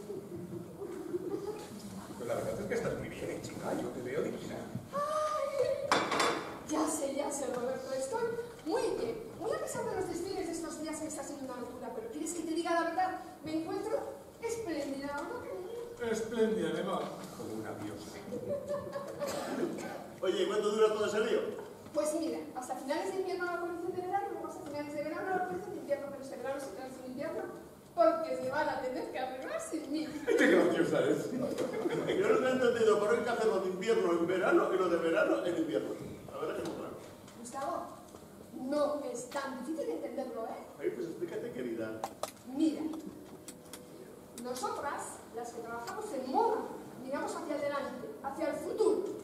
Pues la verdad es que estás muy bien, chica. Yo te veo divina. ¡Ay! Ya sé, ya sé, Roberto. Estoy muy bien. Muy a pesar de los desfiles de estos días que está siendo una locura. Pero ¿quieres que te diga la verdad? Me encuentro espléndida, ¿no? Espléndida, además. Como una diosa. Oye, ¿y cuánto dura todo ese lío? Pues mira, hasta finales de invierno la colección de verano, luego hasta finales de verano la colección de invierno, pero este verano se quedan sin invierno porque se van a tener que arreglar sin mí. ¡Qué graciosa es! Yo no he entendido por qué hay que hacerlo de invierno en verano y lo de verano en invierno. La verdad que no, claro. Gustavo, no es tan difícil entenderlo, ¿eh? Ay, pues explícate, querida. Mira, nosotras, las que trabajamos en moda, miramos hacia adelante, hacia el futuro.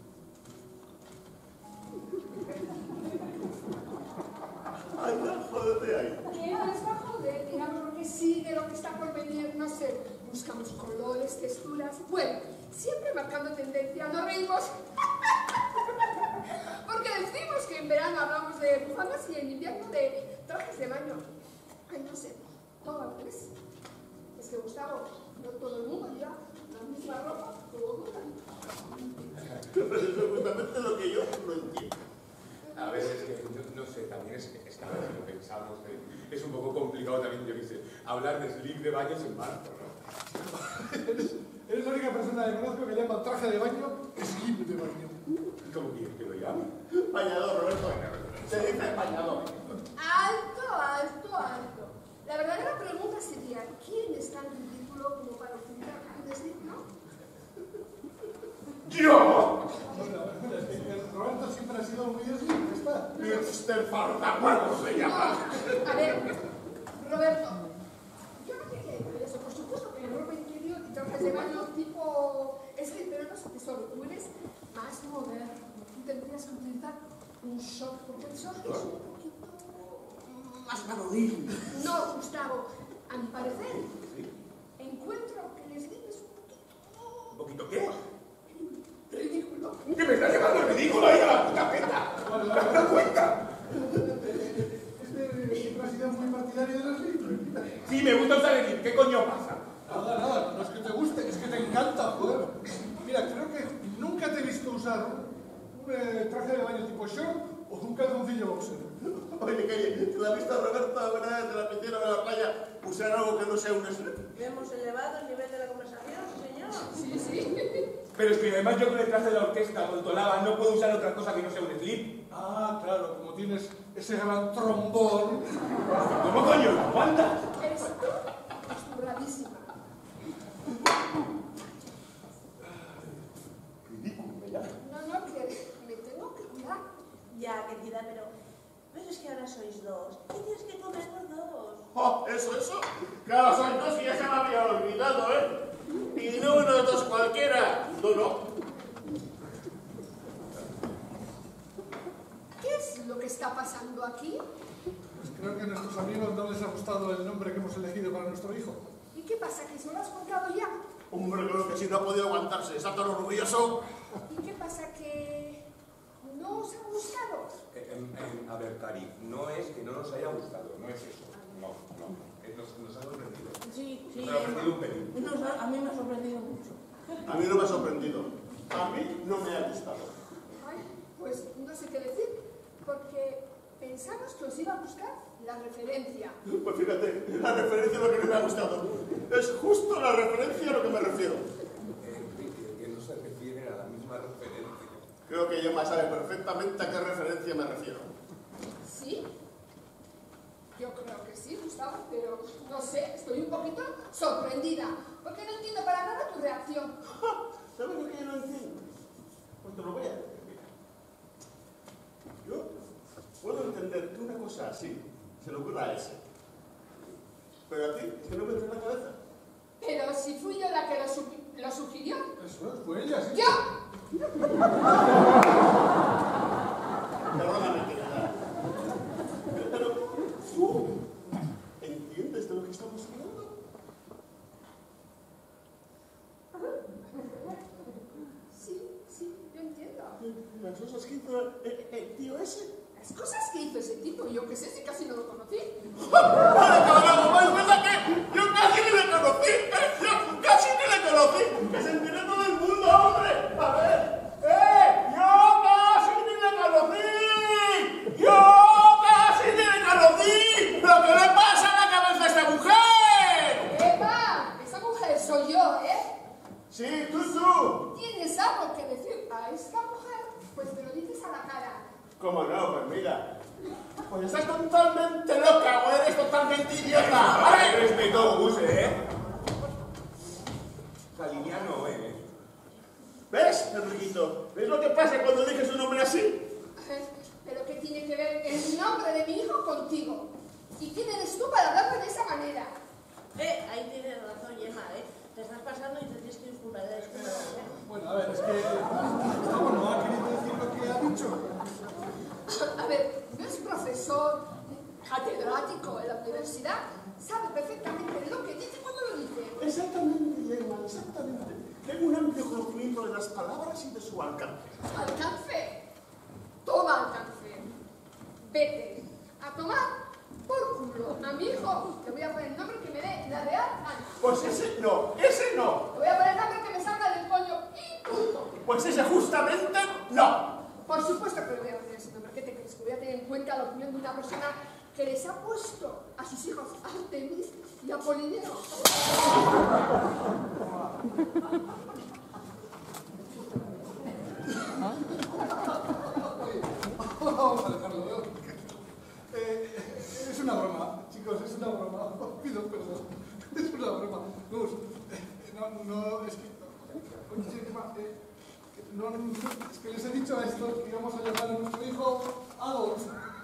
Ay, no, jódete ahí. ¿Qué no les va a joder? Miramos lo que sigue, lo que está por venir, no sé. Buscamos colores, texturas. Bueno, siempre marcando tendencia, nos reímos. Porque decimos que en verano hablamos de bufandas y en invierno de trajes de baño. Ay, no sé, todo al revés. Es que, Gustavo, no todo el mundo lleva la misma ropa como tú. Pero eso es justamente lo que yo no entiendo. A veces, que, no, no sé, también es, es que a veces lo pensamos, eh, es un poco complicado también, yo qué sé, hablar de slip de baños en marzo, ¿no? Eres, eres la única persona que conozco que llama traje de baño slip de baño. ¿Cómo quieres que lo llame? Bañador, Roberto. Se dice bañador. Alto, alto, alto. La verdadera pregunta sería, ¿quién es tan ridículo como para utilizar un slip, no? ¡Yo! Bueno, es que Roberto siempre ha sido muy slip, está. ¡Mister Fardaguardo se llama! A ver, Roberto, yo no te quiero eso, por supuesto que ropa interior y trajes de baño tipo... Es que, pero no sé, tesoro, tú eres más moderno. Tú tendrías que utilizar un short, porque el short es un poquito... Más varonil. No, Gustavo, a mi parecer, encuentro que el slip es un poquito... ¿Un poquito qué? ridículo. ¿Qué me estás llamando ridículo ahí a la puta peta? ¿Te das cuenta? Este siempre ha sido muy partidario de los slip. Sí, me gusta usar el slip, ¿qué coño pasa? Nada, nada, no es que te guste, es que te encanta, joder. Mira, creo que nunca te he visto usar un eh, traje de baño tipo short o un calzoncillo boxer. Oye, Calle, ¿te la has visto a Roberto alguna vez de la piscina o de la playa usar algo que no sea un slip? Hemos elevado el nivel de la conversación, señor. Sí, sí. Pero es que además yo con el traje de la orquesta, con Tolaba, no puedo usar otra cosa que no sea un slip. Ah, claro, como tienes ese gran trombón. ¿Cómo coño lo aguantas? Esto es burradísima. Ridículo, ¿ya? No, no, que me tengo que cuidar. Ya, querida, pero... Pero es que ahora sois dos. ¿Qué tienes que comer por dos? Oh, ¿eso, eso? Claro, son dos y ya se me había olvidado, ¿eh? Y no uno de dos cualquiera. No, no. ¿Qué es lo que está pasando aquí? Pues creo que a nuestros amigos no les ha gustado el nombre que hemos elegido para nuestro hijo. ¿Y qué pasa? ¿Que se lo has contado ya? Hombre, creo que sí, no ha podido aguantarse. Está tan orgulloso. ¿Y qué pasa? ¿Que no os ha gustado? Eh, eh, a ver, Cari, no es que no nos haya gustado, no es eso. No, no. Eh, Nos, nos ha sorprendido. Sí, sí. Nos ha sorprendido un pelín. Nos ha- a mí me ha sorprendido mucho. A mí no me ha sorprendido. A mí no me ha gustado. Pues no sé qué decir, porque pensamos que os iba a gustar la referencia. Pues fíjate, la referencia es lo que no me ha gustado. Es justo la referencia a lo que me refiero. Enrique, que no se refiere a la misma referencia. Creo que Gemma sabe perfectamente a qué referencia me refiero. ¿Sí? Yo creo que sí, Gustavo, pero no sé, estoy un poquito sorprendida, porque no entiendo para nada tu reacción. ¿Sabes lo que yo no entiendo? Pues te lo voy a decir, mira. Yo puedo entender que una cosa así se le ocurra a ese, pero a ti es que no me entra en la cabeza. Pero si fui yo la que lo, lo sugirió. Eso es, fue ella, sí. ¡Yo! Perdóname, querida. Pero tú entiendes de lo que estamos hablando. Sí, sí, yo entiendo. Las cosas que hizo el, el tío ese. Las cosas que hizo ese tipo, yo qué sé, si casi no lo conocí. ¡Vale, cabrón! ¿Es verdad que yo casi ni le conocí? ¡Yo casi ni le conocí! ¡Que se entere todo el mundo, hombre! A ver. ¡Eh! ¡Yo casi ni le conocí! ¡Yo casi ni le conocí! ¿Pero qué le pasa a la cabeza a esta mujer? ¡Epa! Esa mujer soy yo, ¿eh? Sí, tú, tú. ¿Tienes algo que decir a esta mujer? Pues me lo dices a la cara. ¿Cómo no? Pues mira. Pues estás totalmente loca o eres totalmente idiota. ¿Vale? Respeto, Gus, ¿eh? Caliniano, ¿eh? ¿Ves, Enriquito? ¿Ves lo que pasa cuando dices un nombre así? Pero ¿qué tiene que ver el nombre de mi hijo contigo? ¿Y quién eres tú para hablarme de esa manera? Eh, ahí tienes razón, Gemma, ¿eh? Te estás pasando y te tienes que disculpar de esto. Bueno, a ver, es que Gustavo no ha querido decir lo que ha dicho. A ver, no es profesor, catedrático en la universidad, sabe perfectamente lo que dice cuando lo dice. Exactamente, Gemma, exactamente. Tengo un amplio conocimiento de las palabras y de su alcance. Alcance. Toma alcance. Vete a tomar por culo a mi hijo. Te voy a poner el nombre que me dé la real gana. Pues ese no, ese no. Te voy a poner el nombre que me salga del coño y punto. Pues ese justamente no. Por supuesto que le voy a poner ese nombre. ¿Qué te crees? Que voy a tener en cuenta la opinión de una persona que les ha puesto a sus hijos Artemis y Apolineo. Vamos a dejarlo, ¿no? Eh, es una broma, chicos, es una broma. Os pido perdón. Es una broma. Gus, eh, no, no, es que... Oye, sí, Gemma, eh, no, no, es que les he dicho a estos que íbamos a llamar a nuestro hijo Adolf.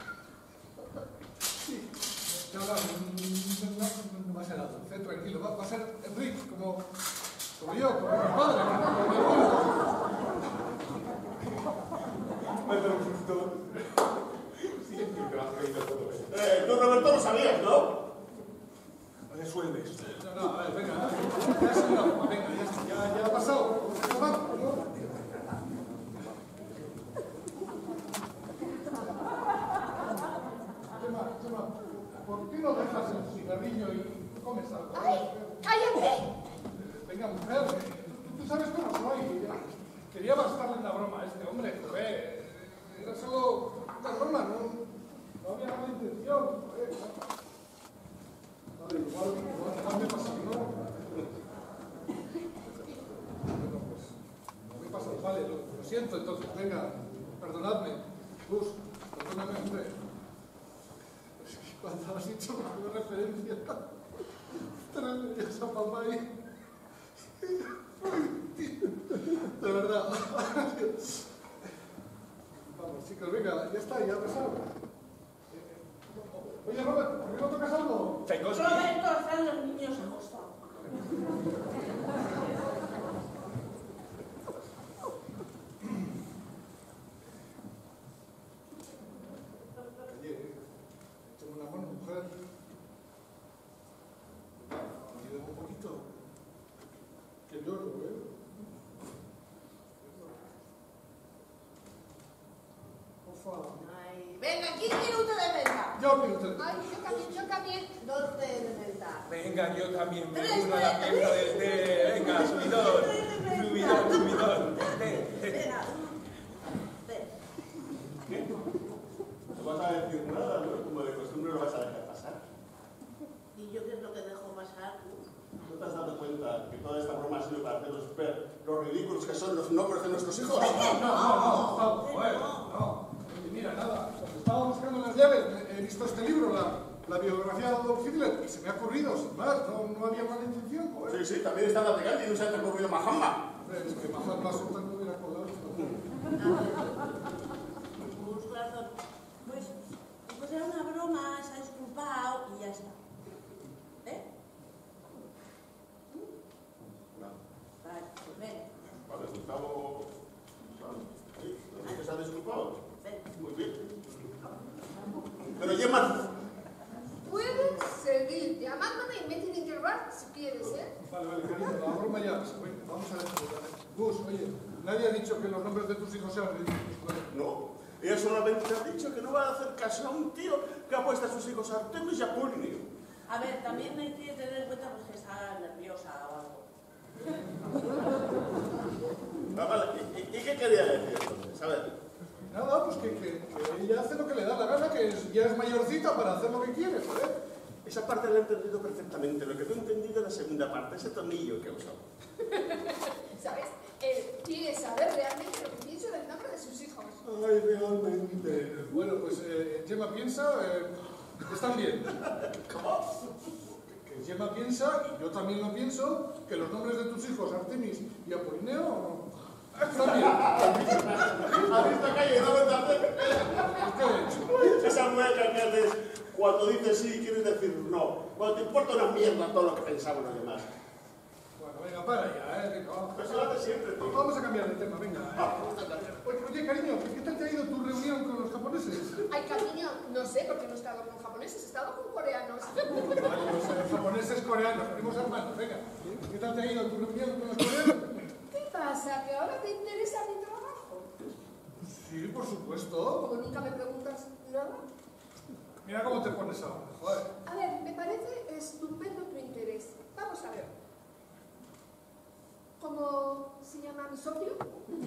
Sí, no, no, no, no, no va a ser Adolf, eh, tranquilo, va, va a ser Enrique, como, como yo, como mi padre, como mi abuelo. Eh, tú, Roberto, lo sabías, ¿no? Resuelves. No, no, a ver, venga, ya es una broma, venga, ya, está, ya, ya ha pasado. Vamos, ¿no? Gemma, Gemma, ¿por qué no dejas el cigarrillo y comes algo? ¡Ay! ¡Cállate! Venga, mujer, tú sabes cómo soy. Quería bastarle una broma a este hombre, joder. Era solo una broma, no, no había mala intención, joder. Vale, igual, igual, igual me pasa, ¿no? Bueno, pues, no me pasa, vale, lo, lo siento, entonces, venga, perdonadme. Gus, perdóname, hombre. Es que cuando has dicho una referencia, trae esa mamá ahí. De verdad. Vamos, chicos, venga, ya está, ya ha pasado. Oye, Robert, ¿por qué no tocas algo? Tchaikovsky. Roberto, están los niños acostados. Oye, tengo una buena mujer. Ayúdame un poquito. Que lloro, ¿eh? Por favor. Ay, venga, quince minutos de venta. Yo, minuto. Ay, yo también, yo también. doce de venta. Venga, yo también me Tres, uno a la tres, fiesta tres. del té. Venga, subidón. Subidón, subidón. Té, té. Venga. Ven. son los nombres de nuestros hijos? No, no, no, no, bueno, no. Mira, nada, cuando estaba buscando las llaves, he visto este libro, la, la biografía de Adolf Hitler, y se me ha ocurrido, sin más, no, no había mala intención. Joder. Sí, sí, también está la de Gandhi, no se te ha ocurrido Mahama. Es que Mahatma Sultan no hubiera colado esto. Pues, corazón, pues, pues era una broma, se ha disculpado y ya está. ¿Eh? No. Vale, pues ven. Vale, Gustavo... ¿Sí? ¿Se ha disculpado? Ven. Muy bien. Pero Gemma... Puedes seguir llamándome y me tienen que robar si quieres, ¿eh? Vale, vale, cariño, la broma ya. Venga, vamos a ver. Gus, oye, nadie ha dicho que los nombres de tus hijos sean ridículos. No, ella solamente ha dicho que no va a hacer caso a un tío que apuesta a sus hijos a Artemis y a Polinio. A ver, también hay que tener en cuenta pues, que está nerviosa o algo. Ah, vale, ¿y, y qué quería decir entonces? A ver. Nada, pues que, que, que ella hace lo que le da la gana, que es, ya es mayorcita para hacer lo que quiere, joder. Esa parte la he entendido perfectamente. Lo que no he entendido es la segunda parte, ese tornillo que ha usado. ¿Sabes? Él quiere saber realmente lo que pienso del nombre de sus hijos. Ay, realmente. Bueno, pues eh, Gemma piensa, eh, están bien. ¿Cómo? Que, que Gemma piensa, y yo también lo pienso, que los nombres de tus hijos, Artemis y Apolineo, están bien. ¿Has visto que ha llegado el tarde? ¿Qué he hecho? Esa mueca que haces cuando dices sí quieres decir no. Cuando te importa una mierda todo lo que pensaban los demás. Bueno, venga, para ya, eh. Venga, Eso lo haces siempre, tío. vamos a cambiar de tema, venga. Eh. Oye, oye, cariño, ¿qué tal te ha ido tu reunión con los japoneses? Ay, cariño, no sé, porque no he estado con japoneses, he estado con coreanos. Vale, los eh, japoneses coreanos, primos hermanos, venga. ¿Qué tal te ha ido tu reunión con los coreanos? ¿Qué pasa? ¿Que ahora te interesa mi trabajo? Sí, por supuesto. Como nunca me preguntas nada. Mira cómo te pones ahora, joder. A ver, me parece estupendo tu interés. Vamos a ver. ¿Cómo se llama mi socio?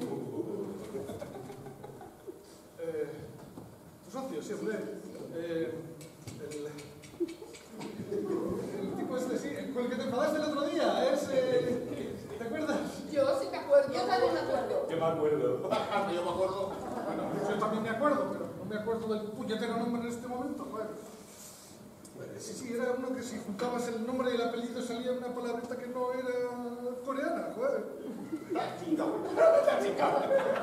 Eh, tu socio, sí, hombre. Eh, el, el tipo este, sí, con el que te enfadaste el otro día, es... Eh, ¿te acuerdas? Yo sí me acuerdo. Yo también me acuerdo. Yo me acuerdo. Yo me acuerdo. Bueno, yo también me acuerdo, pero no me acuerdo del puñetero nombre en este momento, joder. Sí, sí, era uno que si juntabas el nombre y el apellido salía una palabrita que no era coreana, joder. La chingada. La chingada.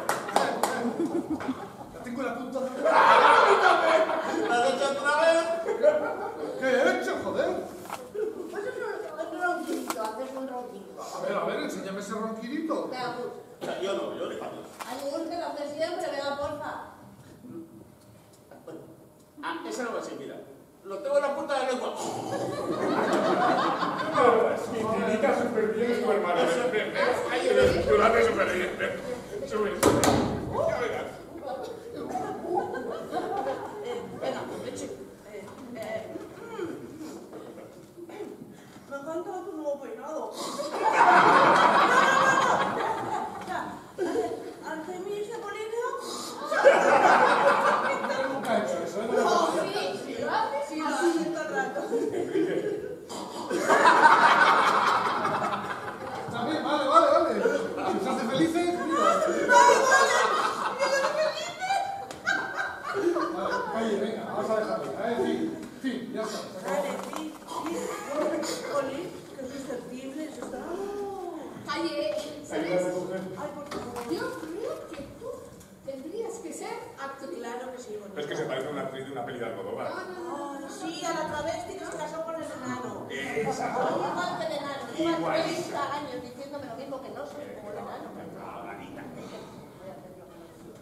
La tengo en la punta de... ¿La has hecho otra vez? ¿Qué he hecho, joder? Pues es un, un ronquito, haces un ronquito. A ver, a ver, enséñame ese ronquidito. Venga, Gus. O sea, yo no, yo ni para Dios. Ay, Gus, que lo haces siempre, venga, porfa. Bueno, ah, ese no va a ser, mira. Lo tengo en la punta de la lengua. Imita súper bien su hermano. Tú lo haces súper bien. Sube, sube. Ya verás. Eh, venga, leche. Eh, eh. Me encanta tu nuevo peinado. ¿Artemis de Polinio? Nunca he hecho eso, ¿eh? No, sí, sí, lo haces. Sí, lo hace todo el rato. Está bien, vale, vale, vale. Si os hace felices, mira. ¡Vale, vale! Vale, calle, venga, vamos a dejarlo. Eh, fin, fin, ya está. se acabó. Vale, sí, sí. Oli, qué susceptible eso está. Calle, ¿sabes? Ay, por favor. Yo creo que tú tendrías que ser actriz. Claro que sí, bonito. Es que se parece a una actriz de una peli de Almodóvar. No, no, no. Ay, sí, a la travesti que se casó con el enano. Exacto. Ay, igual que el enano. Lleva Igual. treinta años diciéndome lo mismo que no soy como el enano. Ah, Marita. Voy a hacer lo que me diga.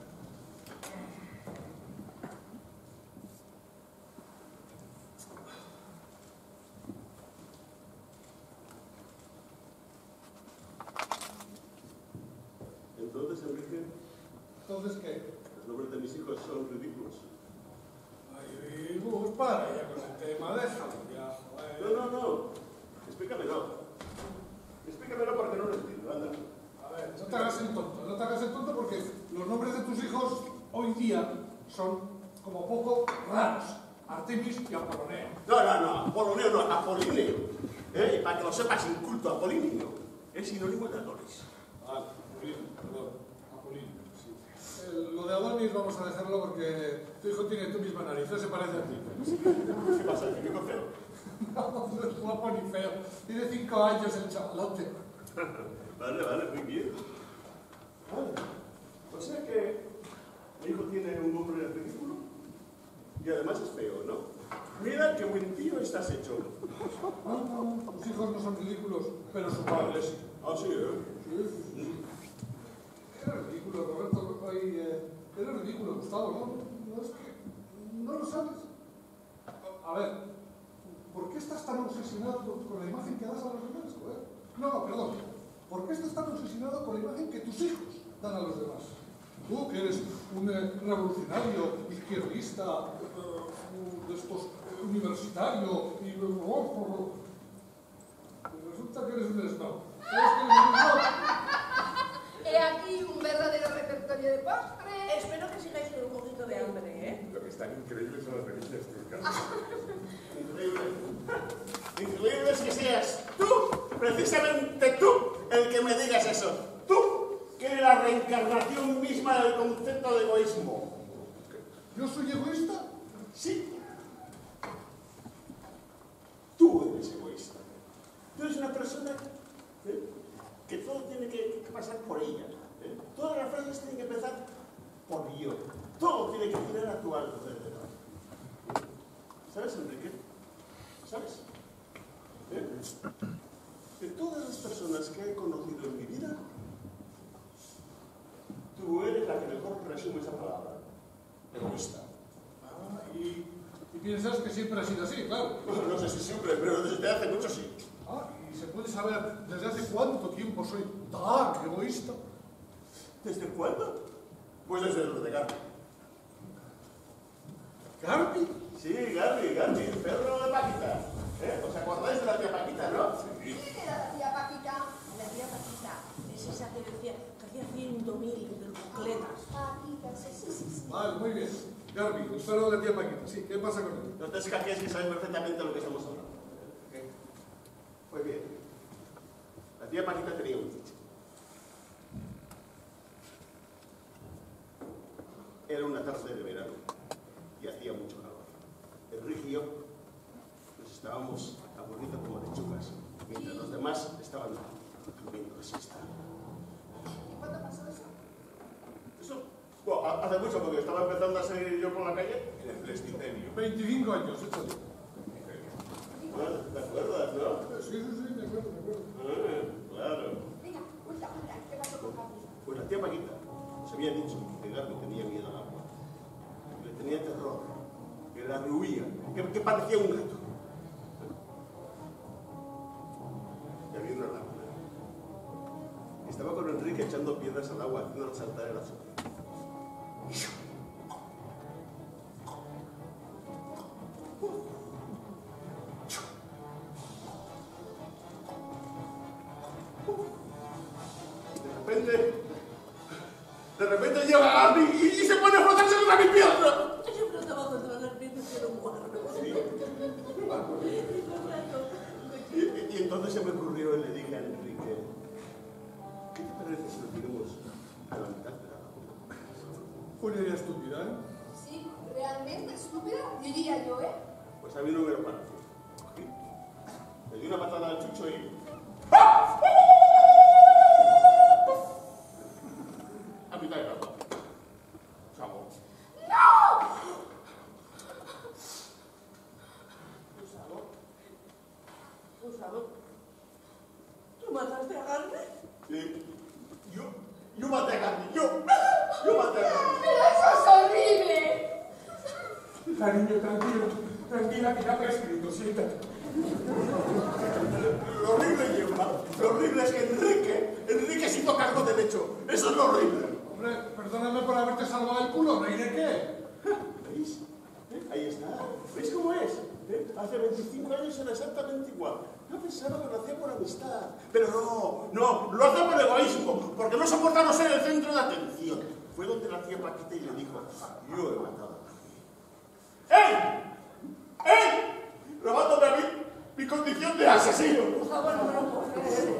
Entonces, Enrique, Entonces, ¿qué? los nombres de mis hijos son ridículos. Ay, Gus, para ya con el tema, déjalo ya, joder. No, no, no. Explícamelo. Explícamelo porque no lo entiendo, anda. A ver, no te hagas el tonto, no te hagas el tonto porque los nombres de tus hijos hoy día son como poco raros. Artemis y Apoloneo. No, no, no. Apoloneo no, Apolineo. ¿Eh? Y para que lo sepas, inculto, Apolineo. Es sinónimo de Adonis. Vale, muy bien, perdón. vamos a dejarlo porque tu hijo tiene tu misma nariz, no se parece a ti. ¿Qué pasa? ¿Que mi hijo feo? No, no es guapo ni feo. Tiene cinco años el chavalote. Vale, vale, muy bien. Vale. O sea que mi hijo tiene un nombre ridículo y además es feo, ¿no? Mira qué buen tío estás hecho. No, no, no, tus hijos no son ridículos, pero su padre sí. Ah, sí, ¿eh? Sí, sí, sí. Era ridículo, Roberto. Ay, eh, era ridículo, Gustavo, ¿no? No es que... no lo sabes. A ver, ¿por qué estás tan obsesionado con, con la imagen que das a los demás, joder? No, no, perdón. ¿Por qué estás tan obsesionado con la imagen que tus hijos dan a los demás? Tú, que eres un eh, revolucionario, izquierdista, eh, de estos, eh, universitario, y luego... resulta que eres un snob. ¿Sabes que eres un snob? He aquí un verdadero repertorio de postres. Espero que sigáis con un poquito de hambre, ¿eh? Lo que están increíbles son las delicias turcas. Increíble. Increíble es que seas tú, precisamente tú, el que me digas eso. Tú, que eres la reencarnación misma del concepto de egoísmo. ¿Yo soy egoísta? Sí. Tú eres egoísta. Tú eres una persona ¿eh? que todo tiene que, que pasar por ella. ¿eh? Todas las frases tienen que empezar por yo. Todo tiene que girar a tu alrededor. ¿Sabes, Enrique? ¿Sabes? ¿Eh? De todas las personas que he conocido en mi vida, tú eres la que mejor resume esa palabra. Egoísta. Ah, y, y piensas que siempre ha sido así, claro. No sé si siempre, pero desde hace mucho sí. Ah, y se puede saber desde hace cuánto tiempo soy tan egoísta. ¿Desde cuándo? Pues desde los de Garbi. ¿Garbi? Sí, Garbi, Garbi, el perro de Paquita. ¿Eh? ¿Os acordáis de la tía Paquita, no? ¿Quién era la tía Paquita? La tía Paquita es esa que decía que hacía ciento mil bicicletas. Paquita, sí, sí, sí, sí. Vale, muy bien. Garbi, el perro de la tía Paquita. Sí, ¿qué pasa con él? No te escaquees que sabes perfectamente de lo que estamos hablando. ¿Eh? Pues bien, la tía Paquita tenía un chiche. Era una tarde de verano y hacía mucho calor. Enrique y yo nos estábamos aburriendo como lechugas, mientras los demás estaban durmiendo la siesta. ¿Y cuándo pasó eso? Eso, bueno, hace mucho, porque estaba empezando a salir yo por la calle. En el plesticenio. veinticinco años, échale. Bueno, ¿te acuerdas, no? Sí, sí, sí, me acuerdo, me acuerdo. Ah, claro. Venga, cuenta, cuenta, ¿qué pasó con Paquita? Pues la tía Paquita nos había dicho que Garbi tenía miedo al agua, que le tenía terror, que la rehuía, que, que parecía un gato. Y había una lámpara. Estaba con Enrique echando piedras al agua, haciendo saltar el azul. De repente, de repente llega Garbi y, y se pone a frotarse contra mi pierna. Yo flotaba contra las piernas de un guarro. Sí. Y, y- y entonces se me ocurrió y le dije a Enrique, ¿qué te parece si nos iremos a la mitad de la laguna? Una idea estúpida, ¿eh? Sí, realmente estúpida, diría yo, ¿eh? Pues a mí no me lo pareció. Cogí, le di una patada al chucho y... a mitad de la laguna. Chavo. Gustavo. Gustavo. ¿Tú mataste a Garbi? Sí. Yo, yo maté a Garbi, yo, yo maté a Garbi. ¡Pero eso es horrible! Cariño, tranquilo. Tranquila, que ya prescrito, siéntate. Lo horrible, Gemma, lo horrible es que Enrique, Enrique se hizo cargo del hecho. Eso es lo horrible. Hombre, perdóname por haberte salvado el culo, ¿no hay de qué? ¿Veis? ¿Eh? Ahí está. ¿Veis cómo es? ¿Eh? Hace veinticinco años era exactamente igual. Yo pensaba que lo hacía por amistad. Pero no, no, lo hace por egoísmo, porque no soporta no ser el centro de atención. Fue donde la tía Paquita y le dijo, yo he matado a Garbi. ¡Ey! ¡Ey! Robándome a mí mi condición de asesino. Gustavo, no me lo puedo creer.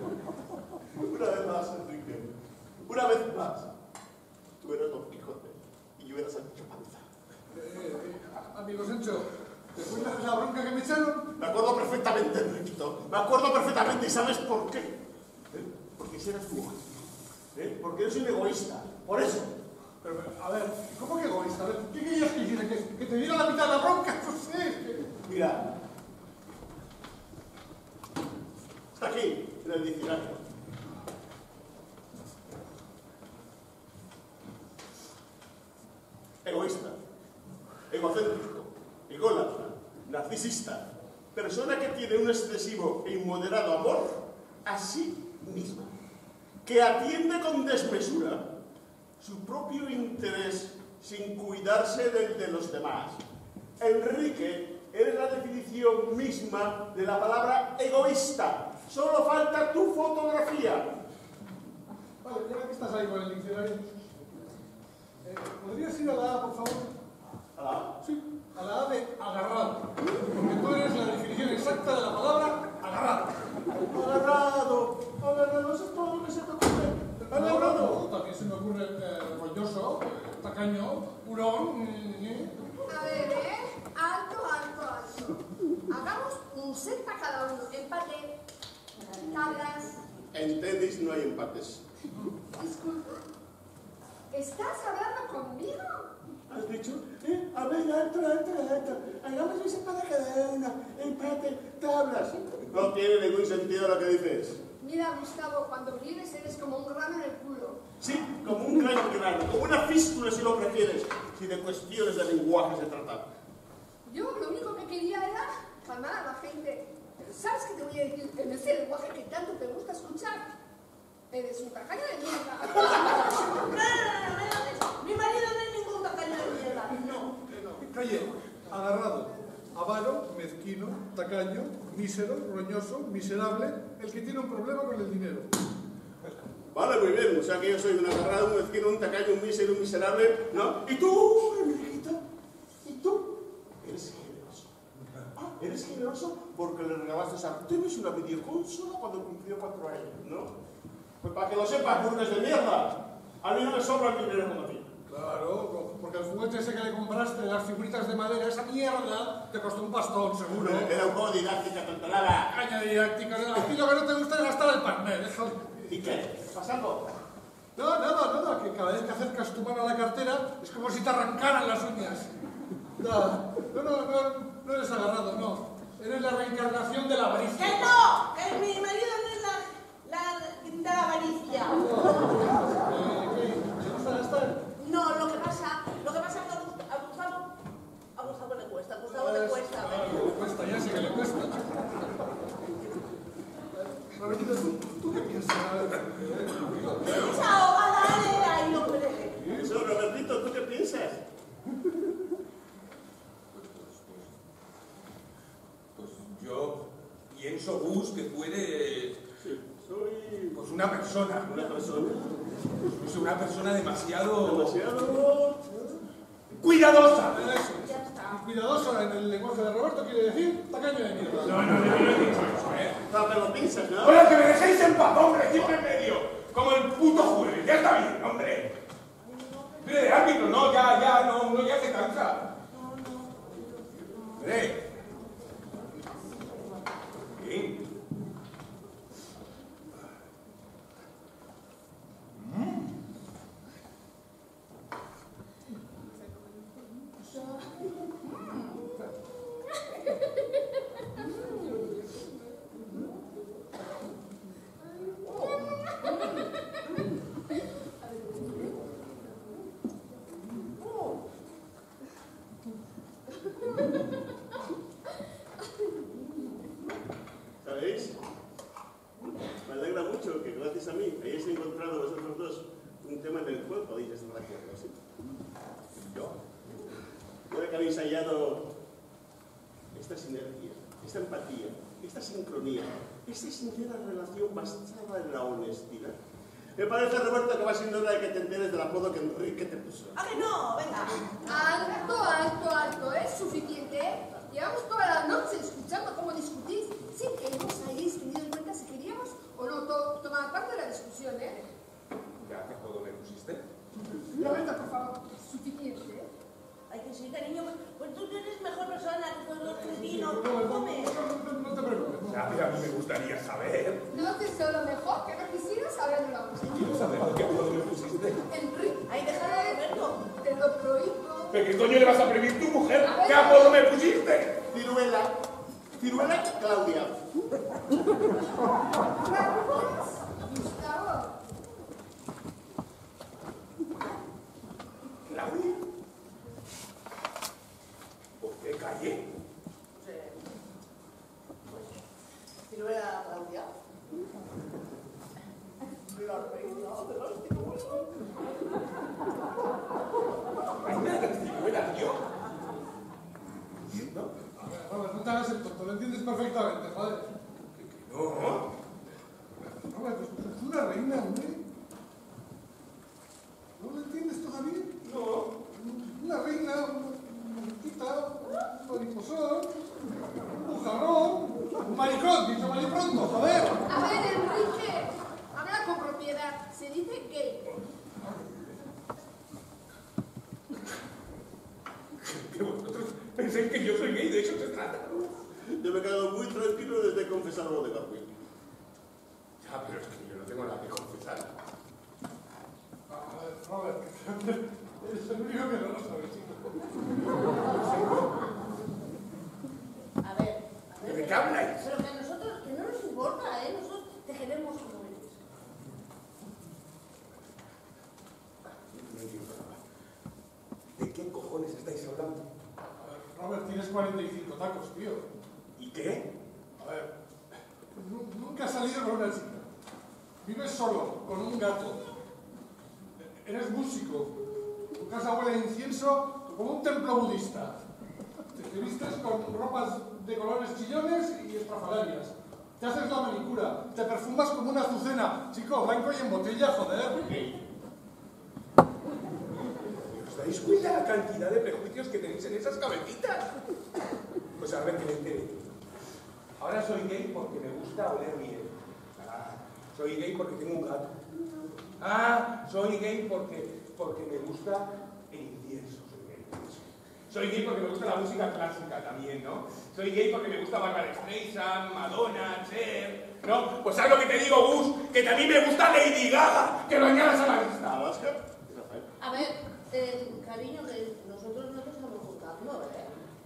Una vez más, Enrique. Una vez más. Tú eres Don Quijote. Amigo Sancho, ¿te acuerdas de la bronca que me echaron? Me acuerdo perfectamente, Enriquito. Me acuerdo perfectamente. ¿Y sabes por qué? ¿Eh? Porque si eres tú. ¿Eh? Porque yo soy un egoísta. Por eso. Pero, a ver, ¿cómo que egoísta? A ver, ¿qué querías que hiciera? ¿Que, que te diera la mitad de la bronca? No sé, es que... Mira. Está aquí, en el diccionario. Egoísta, egocéntrico, ególatra, narcisista, persona que tiene un excesivo e inmoderado amor a sí misma, que atiende con desmesura su propio interés sin cuidarse del de los demás. Enrique, eres la definición misma de la palabra egoísta. Solo falta tu fotografía. Vale, ya que estás ahí con el diccionario, eh, ¿podrías ir a la A, por favor? ¿A la A? Sí, a la A de agarrado. Porque tú eres la definición exacta de la palabra agarrado. Agarrado, agarrado, eso es todo lo que se te ocurre. Agarrado. También se me ocurre eh, rolloso, eh, tacaño, hurón. Eh, A ver, ¿eh? Alto, alto, alto. Hagamos un set para cada uno. Empate. Tablas. En tenis no hay empates. Disculpa. ¿Estás hablando conmigo? ¿Has dicho? ¿Eh? A ver, alto, alto, alto. Hagamos un set para cada uno. Empate, tablas. No tiene ningún sentido lo que dices. Mira, Gustavo, cuando vienes eres como un grano en el culo. Sí, como un gran grano, como una fístula si lo prefieres, si de cuestiones de lenguaje se trata. Yo lo único que quería era calmar a la gente. Pero ¿sabes qué te voy a decir? En ese lenguaje que tanto te gusta escuchar, eres un tacaño de mierda. No, no, no, no, mi marido no es ningún tacaño de mierda, no. Calle, agarrado, avaro, mezquino, tacaño, mísero, roñoso, miserable, el que tiene un problema con el dinero. Vale, muy bien, o sea que yo soy un agarrado, un mezquino, un tacaño, un mísero, un miserable, ¿no? ¿Y tú, Enriquita? ¿Y tú? Eres generoso. Ah, eres generoso porque le regalaste a Artemis una videoconsola cuando cumplió cuatro años, ¿no? Pues para que lo sepas, burgues de mierda, a mí no me sobra el dinero como a ti. Claro, porque el juguete ese que le compraste, las figuritas de madera, esa mierda, te costó un pastón, seguro. Era un juego didáctica, tontelada. Caña didáctica, a ti lo que no te gusta es gastar el parné, déjalo. ¿Y qué? ¿Pasa algo? No, nada, nada, que cada vez que acercas tu mano a la cartera es como si te arrancaran las uñas. Nada, no, no, no, no eres agarrado, no. Eres la reencarnación de la avaricia. ¡Que no! ¡Que mi marido no es la, la de la avaricia! Eh, ¿qué? ¿Te gusta gastar? No, lo que pasa, lo que pasa es que a Gust- a Gustavo, a Gustavo le cuesta, a Gustavo le cuesta. Claro, le cuesta, ya sé que le cuesta. Roberto, ¿tú, ¿tú qué piensas? Chao, va, dale, ahí lo puedes. Eso, Robertito, ¿tú qué piensas? Pues yo pienso, Gus, que puede... Sí, soy Pues una persona. una persona Pues una persona demasiado... demasiado... ¡cuidadosa! Eso. Ya está. Cuidadoso en el lenguaje de Roberto quiere decir tacaño de mierda. No, no, no, no, no he dicho eso, ¿eh? No, pero lo piensas, ¿no? ¡Hola, que me dejéis en paz, hombre! ¡Siempre en medio! Como el puto jueves. ¡Ya está bien, hombre! Mire, de árbitro, no, ya, ya, no, no, ya se cansa. Mire. Bien. ¿Sabéis? Me alegra mucho que gracias a mí hayáis encontrado vosotros dos un tema en el cual podéis estar de acuerdo, ¿sí? Yo. Ahora que habéis hallado esta sinergia, esta empatía, esta sincronía, esta sincera relación basada en la honestidad, me parece, Roberto, que va siendo hora de que te enteres del apodo que Enrique te puso. ¿A que no? Venga. Alto, alto, alto. Es suficiente, ¿eh? Llevamos toda la noche escuchando cómo discutís sin que nos hayáis tenido en cuenta si queríamos o no to tomar parte de la discusión, ¿eh? ¿Ya que todo me pusiste? Roberto, por favor, suficiente, ¿eh? Ay, que sí, cariño, pues, pues tú eres todo cretino, No, no, come. no, no te preocupes. Ya, pero a mí me gustaría saber. No, tesoro, mejor que no quisiera saberlo la música. Quiero saber a qué acuerdo me pusiste. Enrique, Ay, déjalo de verlo. te lo prohíbo. ¿Pero qué coño le vas a prohibir tú, mujer? A ver. ¿Qué apodo me pusiste? Ciruela. Ciruela Claudia. Gracias, Gustavo. ¿Claudia? ¿Por qué calle? Ciruela Claudia. La reina de los ciruelos. ¿Reina de las ciruelas, yo? ¿No? A ver, Robert, no te hagas el tonto, lo entiendes perfectamente, joder. ¿Que no? Robert, pues es una reina, hombre. ¿No lo entiendes todavía? No. Una reina, una muñequita, un mariposón, un bujarrón, un maricón, dicho malipronto, joder. A ver, Enrique, habla con propiedad. Se dice gay. Que vosotros penséis que yo soy gay, de eso se trata. Yo me he quedado muy tranquilo desde confesar lo de Garfield. Ya, pero es que yo no tengo nada que confesar. A ver, Robert, eres el único que no lo sabe, chico. A ver, a ver. ¿De qué habláis? Pero que a nosotros, que no nos importa, ¿eh? Nosotros te queremos como eres. No entiendo nada. ¿De qué cojones estáis hablando? A ver, Robert, tienes cuarenta y cinco tacos, tío. ¿Y qué? A ver, nu- nunca has salido con una chica. Vives solo, con un gato. Eres músico. Tu casa huele a incienso como un templo budista. Te vistes con ropas de colores chillones y estrafalarias. Te haces la manicura. Te perfumas como una azucena. Chico, blanco y en botella, joder. ¿Os dais cuenta la cantidad de prejuicios que tenéis en esas cabecitas? Pues a ver que me entere. Ahora soy gay porque me gusta oler bien. Ah, soy gay porque tengo un gato. Ah, soy gay porque, porque me gusta el incienso. Soy gay. Soy gay porque me gusta la música clásica también, ¿no? Soy gay porque me gusta Barbara Streisand, Madonna, Cher, ¿no? Pues ¿sabes lo que te digo, Gus? Que también me gusta Lady Gaga, que lo añadas a la lista. Alaska, Rafael. A ver, eh, cariño, que nosotros no te estamos juzgando, ¿eh?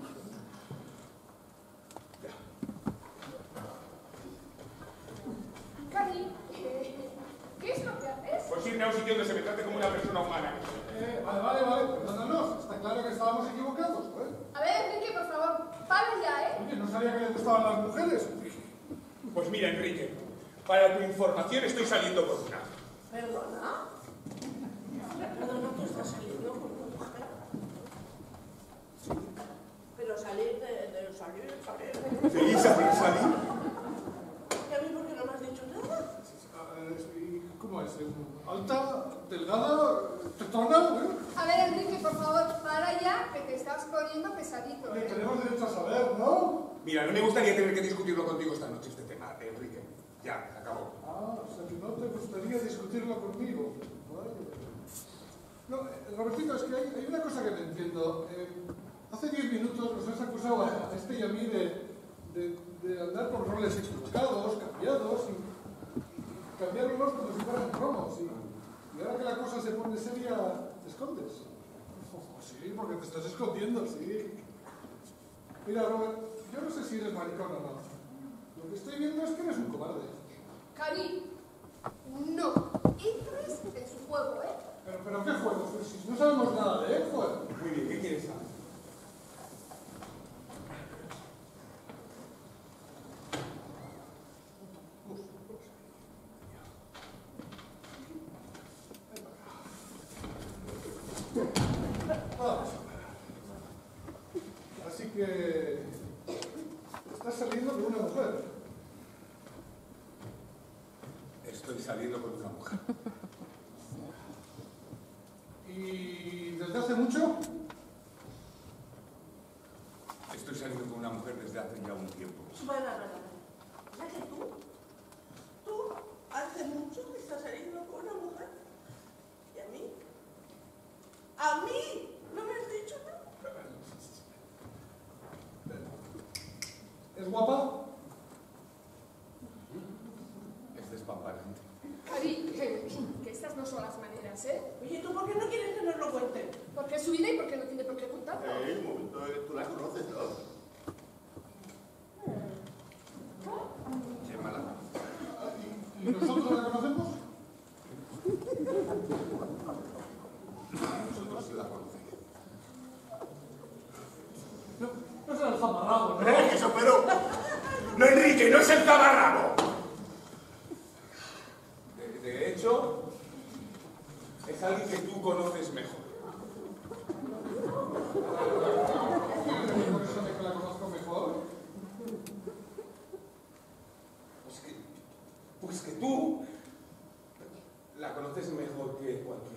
Cari, ¿qué, ¿qué es lo que haces? Pues irme a un sitio donde se me trate como una persona humana. Eh, vale, vale, vale, perdónanos. Está claro que estábamos equivocados, joder. A ver, Enrique, por favor, para ya, ¿eh? Oye, no sabía que le gustaban las mujeres. Pues mira, Enrique, para tu información estoy saliendo con una. ¿Perdona? Perdona, tú estás saliendo con una mujer. Pero salir de, de salir, salir. ¿Sí, salir, salir? ¿Y a mí por qué no me has dicho nada? ¿Y cómo es? ¿Alta? ¿Delgada? ¿Tetona? ¿Eh? A ver, Enrique, por favor, para ya, que te estás poniendo pesadito, Oye, ¿eh? tenemos derecho a saber, ¿no? Mira, no me gustaría tener que discutirlo contigo esta noche, este tema, eh, Enrique. Ya, se acabó. Ah, o sea que no te gustaría discutirlo conmigo. Vale. No, eh, Robertito, es que hay, hay una cosa que no entiendo. Eh, hace diez minutos nos has acusado a, a este y a mí de, de, de andar por roles equivocados, cambiados, y, y cambiarlos como si fueran cromos. Y, y ahora que la cosa se pone seria, te escondes. Oh, sí, porque te estás escondiendo, sí. Mira, Robert, yo no sé si eres maricón o no. Lo que estoy viendo es que eres un cobarde. Cari, no entres en su juego, ¿eh? Pero, pero ¿qué juego, Francis? No sabemos nada de él, joder. Muy bien, ¿qué quieres saber? Vamos. Así que estás saliendo con una mujer. Estoy saliendo con una mujer. ¿Y desde hace mucho? Estoy saliendo con una mujer desde hace ya un tiempo. Bueno, bueno, bueno. ¿Ya que tú? ¿Tú hace mucho que estás saliendo con una mujer? ¿Y a mí? ¿A mí? ¿No me has dicho nada? Oye, ¿tú por qué no quieres que nos lo cuente? Porque es su vida y porque no tiene por qué contarlo. Eh, un momento, eh, tú la conoces, ¿no? Qué mala. ¿Y nosotros la conocemos? Nosotros la conocemos. No, no será el zamarrabo, ¿no? ¡Eh, eso, pero! ¡No, Enrique, no es el zamarrabo! De, de hecho, es alguien que tú conoces mejor. ¿Por eso de que la conozco mejor? Pues que, pues que tú la conoces mejor que cualquiera.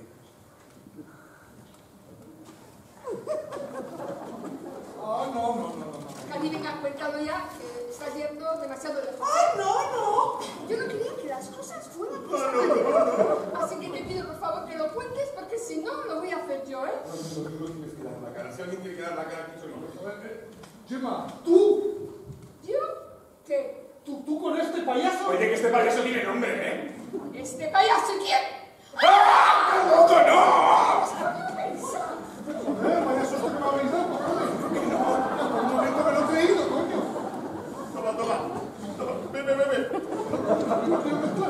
Ah, no, no, no, no. no. Cani, venga, cuéntalo ya, que está yendo demasiado lejos. ¡Ay, no, no! Yo no quería que las cosas fueran No, no, no, no. así que te pido por favor que lo cuentes, porque si no, lo voy a hacer yo, ¿eh? No, no, no, no tienes que dar la cara. Si alguien tiene que dar la cara, aquí soy yo. A ver, eh, Gemma, ¿tú? ¿Yo? ¿Qué? ¿Tú, tú con este payaso? Oye, que este payaso tiene nombre, ¿eh? ¿Este payaso quién? ¡Ah! ¡Tampoco no! Joder, payaso, esto que me habéis dado, cojones. No, por un momento me lo he creído, coño. Toma, toma. Toma, ve, ve, ve, ve. No quiero mezclar.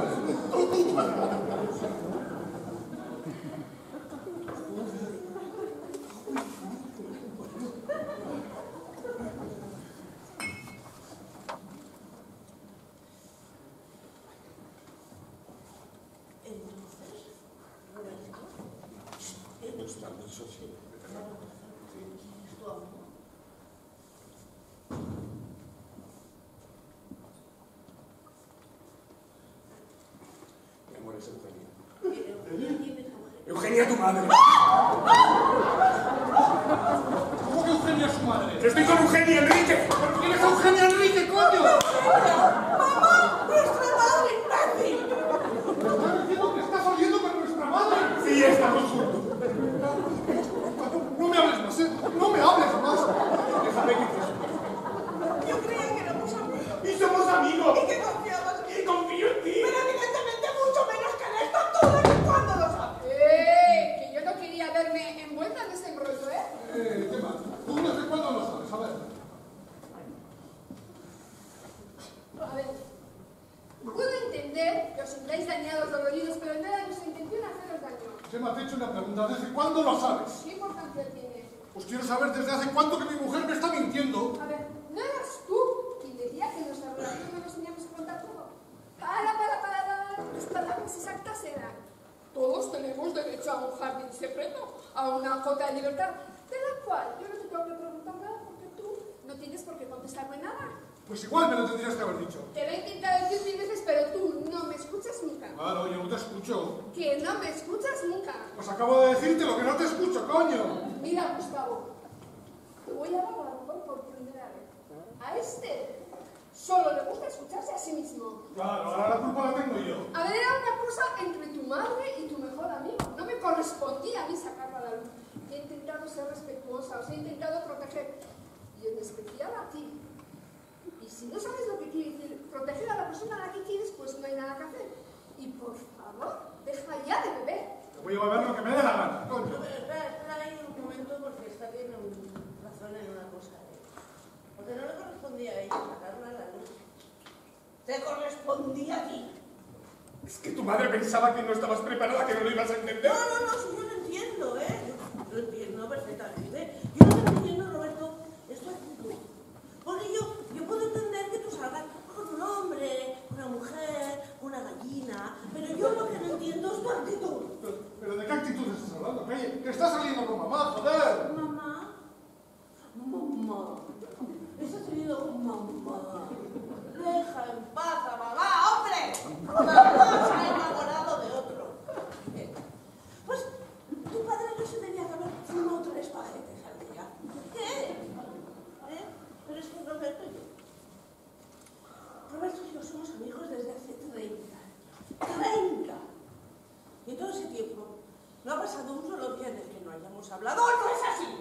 Entonces, Roberto, No está muy socio. ¿es tu amigo? Mi amor, es Eugenia. Eugenia, ¿quién es tu mujer? ¡Eugenia, tu madre! ¿Cómo que Eugenia es su madre? ¡Que estoy con Eugenia, Enrique! ¿Pero quién es Eugenia Enrique, coño? ¡Mamá! ¡Nuestra madre, imbécil! ¿Me estás diciendo que estás oliendo con nuestra madre? Sí, estamos juntos. No me hables más, ¿eh? No me hables más. Déjame que te... Yo creía que éramos amigos. ¡Y somos amigos! Y que confiabas en mí. ¡Y confío en ti! Pero evidentemente mucho menos que en esto, tú desde cuándo lo sabes. ¡Eh! Que yo no quería verme envuelta en este embrollo, ¿eh? Eh, Gemma, ¿tú desde cuándo lo sabes? A ver. A ver, puedo entender que os sintáis dañados, doloridos, pero no era nuestra intención haceros daño. Gemma, te he hecho una pregunta. ¿Desde cuándo lo sabes? ¿Qué importancia tiene? Pues quiero saber desde hace cuánto que mi mujer me está mintiendo. A ver, ¿no eras tú quien decía que en nuestra relación no nos teníamos que contar todo? Para, para, para, para. Las palabras exactas eran: todos tenemos derecho a un jardín secreto, a una cota de libertad, de la cual yo no te tengo que preguntar nada porque tú no tienes por qué contestarme nada. Pues igual me lo tendrías que haber dicho. Te lo he intentado decir mil veces, pero tú no me escuchas nunca. Claro, yo no te escucho. Que no me escuchas nunca. Pues acabo de decirte lo que no te escucho, coño. Mira, Gustavo, te voy a dar a lo mejor por primera vez. A este solo le gusta escucharse a sí mismo. Claro, ahora la culpa la tengo yo. A ver, era una cosa entre tu madre y tu mejor amigo. No me correspondía a mí sacarla a la luz. He intentado ser respetuosa, os he intentado proteger. Y en especial a ti. Y si no sabes lo que quiere decir proteger a la persona a la que quieres, pues no hay nada que hacer. Y por favor, deja ya de beber. Te voy a beber lo que me dé la gana, No, coño. pero espera, espera ahí un momento porque está bien razón en una cosa. ¿eh? Porque no le correspondía a ella sacarla a la luz. Te correspondía a ti. Es que tu madre pensaba que no estabas preparada, que no lo ibas a entender. No, no, no, si yo lo entiendo, ¿eh? Yo lo entiendo perfectamente. Yo lo que no entiendo, Roberto, es tu actitud. Porque yo, yo puedo entender que tú salgas con un hombre, una mujer, una gallina, pero yo lo que no entiendo es tu actitud. Pero, pero ¿de qué actitud estás hablando? Que, que estás saliendo con mamá, joder. Mamá, mamá, eso ha sido mamá. Deja en paz a mamá, hombre. Mamá se ha enamorado de otro. Eh, Pues tu padre no se tenía que haber fumado tres paquetes al día. ¿Qué? ¿Eh? Pero es que Roberto y yo. Roberto y yo somos amigos desde hace treinta años. ¡treinta! Y en todo ese tiempo no ha pasado un solo día en el que no hayamos hablado. ¡No es así!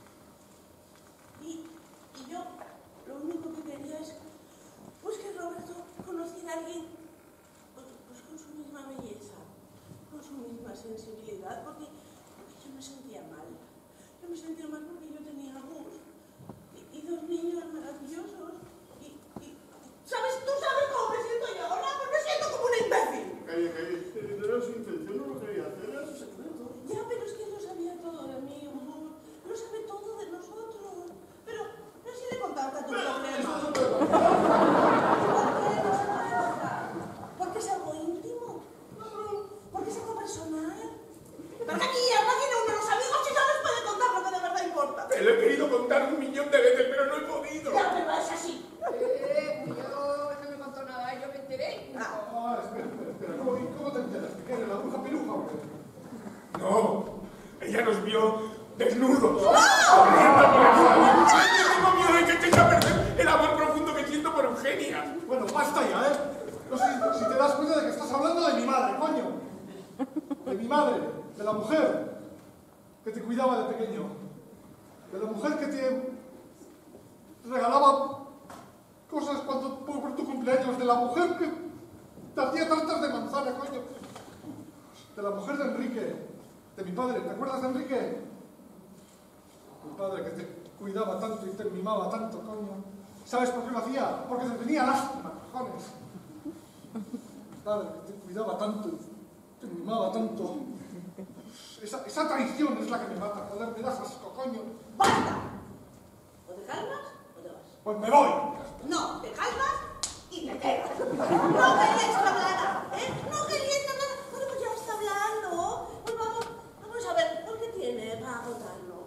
Y, y yo lo único que quería es pues que Roberto conociera a alguien pues, pues con su misma belleza, con su misma sensibilidad. ciudad porque, porque yo me sentía mal. Yo me sentía mal porque yo tenía a Gus y, y dos niños maravillosos. Y, y, ¿sabes? ¿Tú sabes cómo me siento yo ahora? Pues me siento como un imbécil. Calla, calla, no era su intención, no lo quería hacer, era su secreto. Ya, pero es que él lo sabía todo de mí, Gus. Lo sabe todo de nosotros. Pero no sé si le contarte tu problema. Eso es un problema. ¿Por qué no se puede contar? Porque es algo íntimo. Porque es algo personal. ¿Para qué mierda tiene uno los amigos si no les puede contar lo que de verdad importa? Te lo he querido contar un millón de veces, pero no he podido. Ya, pero es así. Eh, yo no me contó nada, yo me enteré. Ah. Ah, espera, espera, espera. ¿Cómo, ¿Cómo te enteras? ¿Que eres la bruja piruja o qué? No, ella nos vio desnudos. Corriendo por el salón. Tengo miedo de que te eche a perder el amor profundo que siento por Eugenia. Bueno, basta ya, ¿eh? No sé si te das cuenta de que estás hablando de mi madre, coño. De mi madre, de la mujer que te cuidaba de pequeño. De la mujer que te regalaba cosas cuando, por, por tu cumpleaños. De la mujer que te hacía tartas de manzana, coño. De la mujer de Enrique. De mi padre, ¿te acuerdas de Enrique? Mi padre que te cuidaba tanto y te mimaba tanto, coño. ¿Sabes por qué lo hacía? Porque te tenía lástima, cojones. Mi padre que te cuidaba tanto y te mimaba tanto. Esa, esa traición es la que me mata, joder, me das asco, coño. ¡Basta! O te calmas o te vas. Pues me voy. No, te calmas y te quedas. No querías que hablara, ¿eh? No querías que hablara. Bueno, pues ya está hablando. Pues vamos, vamos a ver, ¿por qué tiene para contarlo?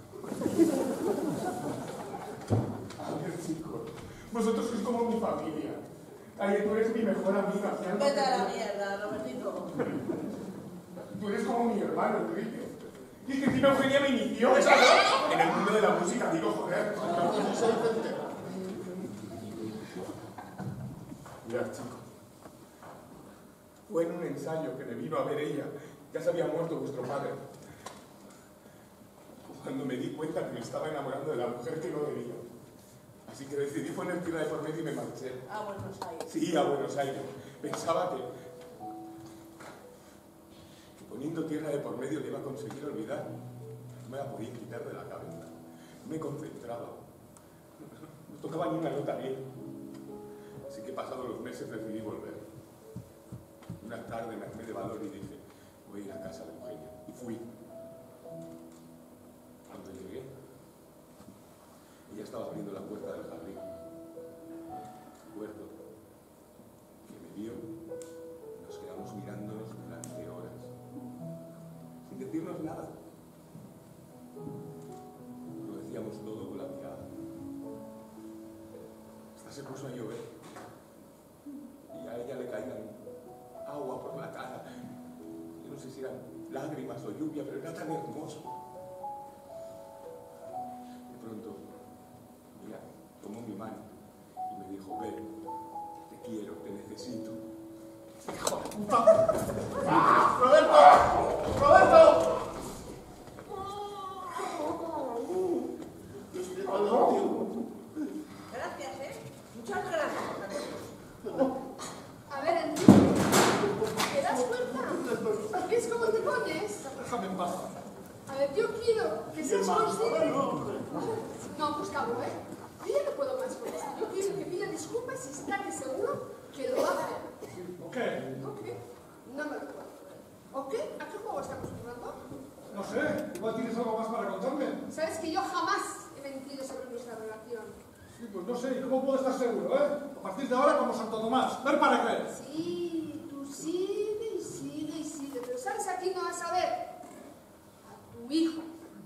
A ver, chicos, vosotros sois como mi familia. Ay, tú eres mi mejor amiga. Vete a la mierda, Robertito. Tú eres como mi hermano, Enrique. Y es que encima Eugenia me inició, ¿sabes? En el mundo de la música, digo, joder. Mirad, chicos. Fue en un ensayo que me vino a ver ella. Ya se había muerto vuestro padre. Cuando me di cuenta que me estaba enamorando de la mujer que no debía. Así que decidí poner tierra de por medio y me marché. A Buenos Aires. Sí, a Buenos Aires. Pensaba que, que poniendo tierra de por medio le iba a conseguir olvidar. No me la podía quitar de la cabeza. Me concentraba. No tocaba ni una nota bien. Así que pasados los meses decidí volver. Una tarde me armé de valor y dije, voy a ir a casa de Eugenia. Y fui. Cuando llegué, ella estaba abriendo la puerta del jardín. Recuerdo que me vio, nos quedamos mirándonos durante horas, sin decirnos nada. Lo decíamos todo con la mirada. Hasta se puso a llover y a ella le caían agua por la cara. Yo no sé si eran lágrimas o lluvia, pero era tan hermoso. De pronto, ella tomó mi mano y me dijo, ven, te quiero, te necesito. ¡Hijo de puta! ¡Ah! ¡Roberto! ¡Roberto! Gracias, ¿eh? Muchas gracias. A ver, Enrique, ¿te das cuenta? ¿Ves cómo te pones? Déjame en paz. A ver, yo quiero que seas consciente. No, Gustavo, ¿eh? Yo ya no puedo más con esto. Yo quiero que pida disculpas y estaré seguro que lo va a hacer. ¿O qué? ¿Ok? No me lo puedo creer. ¿Ok? ¿A qué juego estamos jugando? No sé, igual tienes algo más para contarme. Sabes que yo jamás he mentido sobre nuestra relación. Sí, pues no sé, ¿y cómo puedo estar seguro, eh? A partir de ahora como Santo Tomás, ver para creer. Sí, tú sigue y sigue y sigue. Pero ¿sabes a quién no vas a ver? A tu hijo.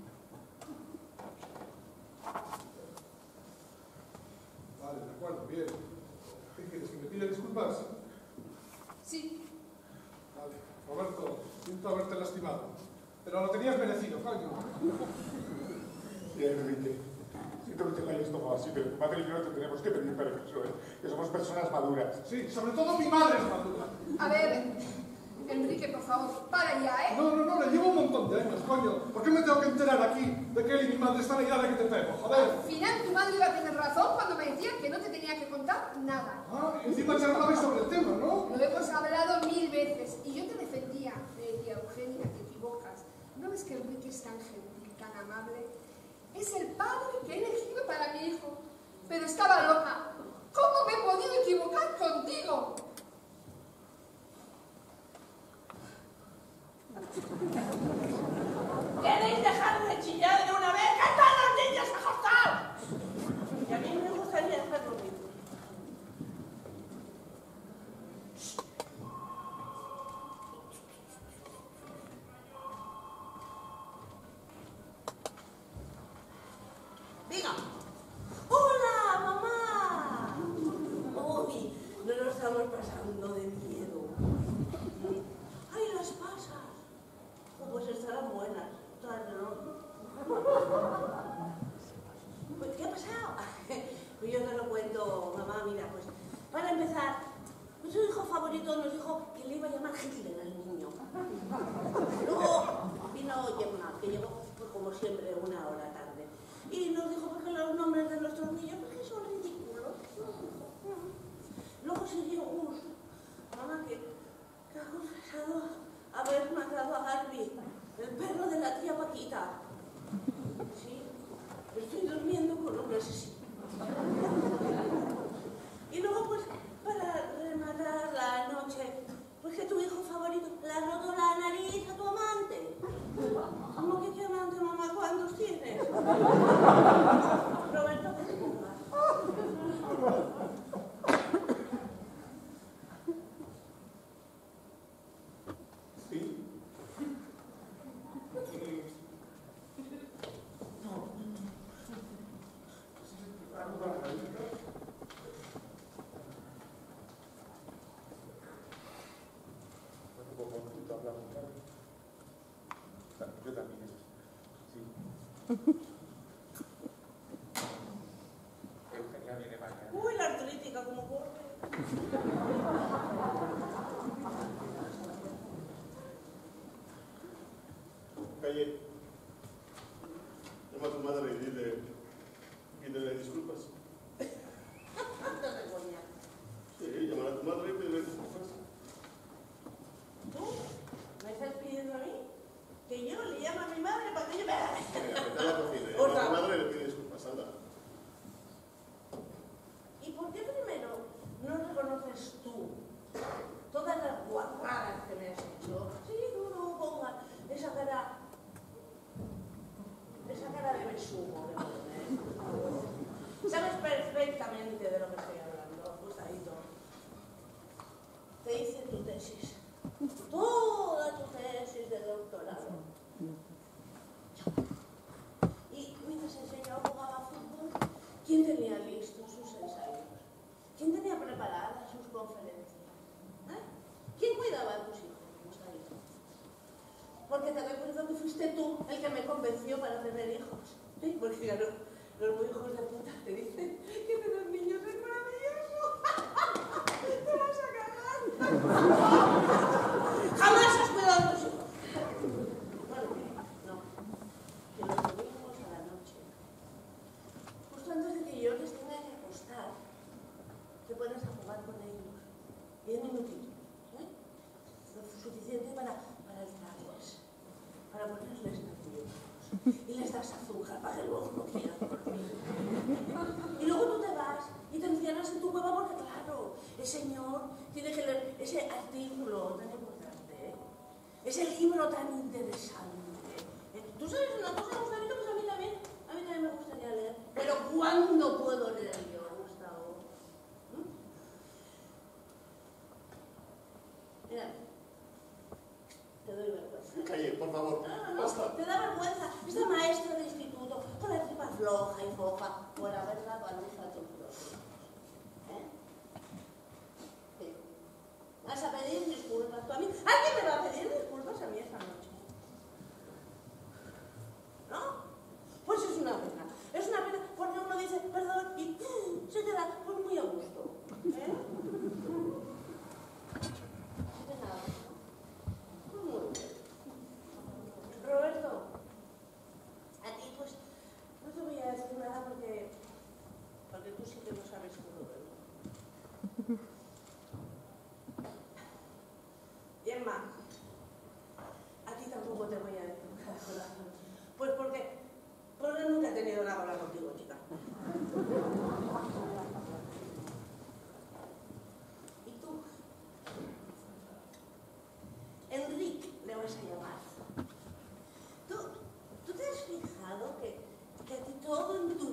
Vale, de acuerdo, bien. ¿Qué quieres, que me pida disculpas? Sí. Vale, Roberto, siento haberte lastimado. Pero lo tenías merecido, coño. Bien, Enrique. Siento que te hayas tomado así, pero tu madre y yo no te tenemos que pedir permiso, ¿eh? Que somos personas maduras. Sí, sobre todo mi madre es madura. A ver, Enrique, por favor, para ya, ¿eh? No, no, no, le llevo un montón de años, coño. ¿Por qué me tengo que enterar aquí de que él y mi madre están a la idea de que te pego? Joder. Al final tu madre iba a tener razón cuando me decía que no te tenía que contar nada. Ah, y encima charlabais sobre el tema, ¿no? Lo hemos hablado mil veces y yo te defendía. Te decía, Eugenia, te equivocas. ves que Enrique es tan gentil, tan amable? Es el padre que he elegido para mi hijo. Pero estaba loca. ¿Cómo me he podido equivocar contigo? ¿Queréis dejar de chillar de una vez? ¡Que están los niños acostados! Y a mí me gustaría hacer lo mismo. Diga. ¡Hola, mamá! Uy, no lo estamos pasando de miedo. ¡Ay, las pasas! Pues estarán buenas. Todas no. Pues, ¿qué ha pasado? Pues yo te lo cuento, mamá. Mira, pues, para empezar, pues su hijo favorito nos dijo que le iba a llamar Hitler al niño. Luego vino Gemma, que llegó, pues, como siempre, una hora tarde. Y nos dijo pues, que los nombres de nuestros niños porque son ridículos. Luego siguió Gus, mamá, que, que ha confesado haber matado a Garby, el perro de la tía Paquita. Sí, estoy durmiendo con un asesino. Y luego, pues, para rematar la noche, pues que tu hijo favorito le ha roto la nariz a tu amante. ¿Cómo que qué amante, mamá? ¿Cuántos tienes? Roberto, ¿qué te pongas? Sí. Yo también. Sí. Eugenia viene mañana. Uy, la artrítica, como corre. Calle. Llama a tu madre y dile, pídele disculpas. No te coña. Sí, llamar a tu madre y pídele disculpas. ¿Tú? ¿Me estás pidiendo a mí? Que yo le llame a mi madre para que yo me... Venga, vete a la cocina, llama a tu madre y le pide disculpas, anda. ¿Y por qué primero no reconoces tú todas las guarradas que me has hecho? Sí, tú no pongas esa cara, esa cara de besugo que pones. Sabes perfectamente de lo que estoy hablando, gustadito. Te hice tu tesis, toda tu tesis de doctorado. Y mientras el señor jugaba fútbol, ¿quién tenía listos sus ensayos? ¿Quién tenía preparadas sus conferencias? ¿Eh? ¿Quién cuidaba de tus hijos, Gustavo? Porque te recuerdo que fuiste tú el que me convenció para tener hijos. ¿Sí? Porque claro, los muy hijos de puta te dicen que tener niños es maravilloso. ¡Te vas a cagar! ¡Jamás has cuidado de tus hijos! Bueno, no. Que los domingos a la noche, justo antes de que yo les tenga que acostar, te pones a jugar con ellos. Diez minutitos, ¿eh? Lo suficiente para, para alzarles, para ponerles nerviosos. Y les das azúcar para que luego no quieran dormir. Y luego tú te vas y te encierras en tu cueva porque, claro, el señor tiene que leer ese artículo tan importante, ¿eh? Ese libro tan interesante. ¿Eh? ¿Tú sabes una cosa, Gustavito? Pues a mí también, a mí también me gustaría leer. Pero ¿cuándo puedo leer yo, Gustavo? ¿Mm? Mira, te doy vergüenza. Calle, por favor, No, no, no, basta. te da vergüenza. Esta maestra de instituto, con la tripa floja y fofa, por haber dado a luz a tus dos hijos. ¿Eh? Sí. ¿Vas a pedir disculpas tú a mí? ¿Alguien me va a pedir disculpas a mí esta noche? ¿No? Pues es una pena. Es una pena porque uno dice perdón y se te da pues muy a gusto. ¿Eh? De nada. Muy bien. Roberto, a ti pues no te voy a decir nada porque, porque tú sí que no sabes cómo verlo. Gemma,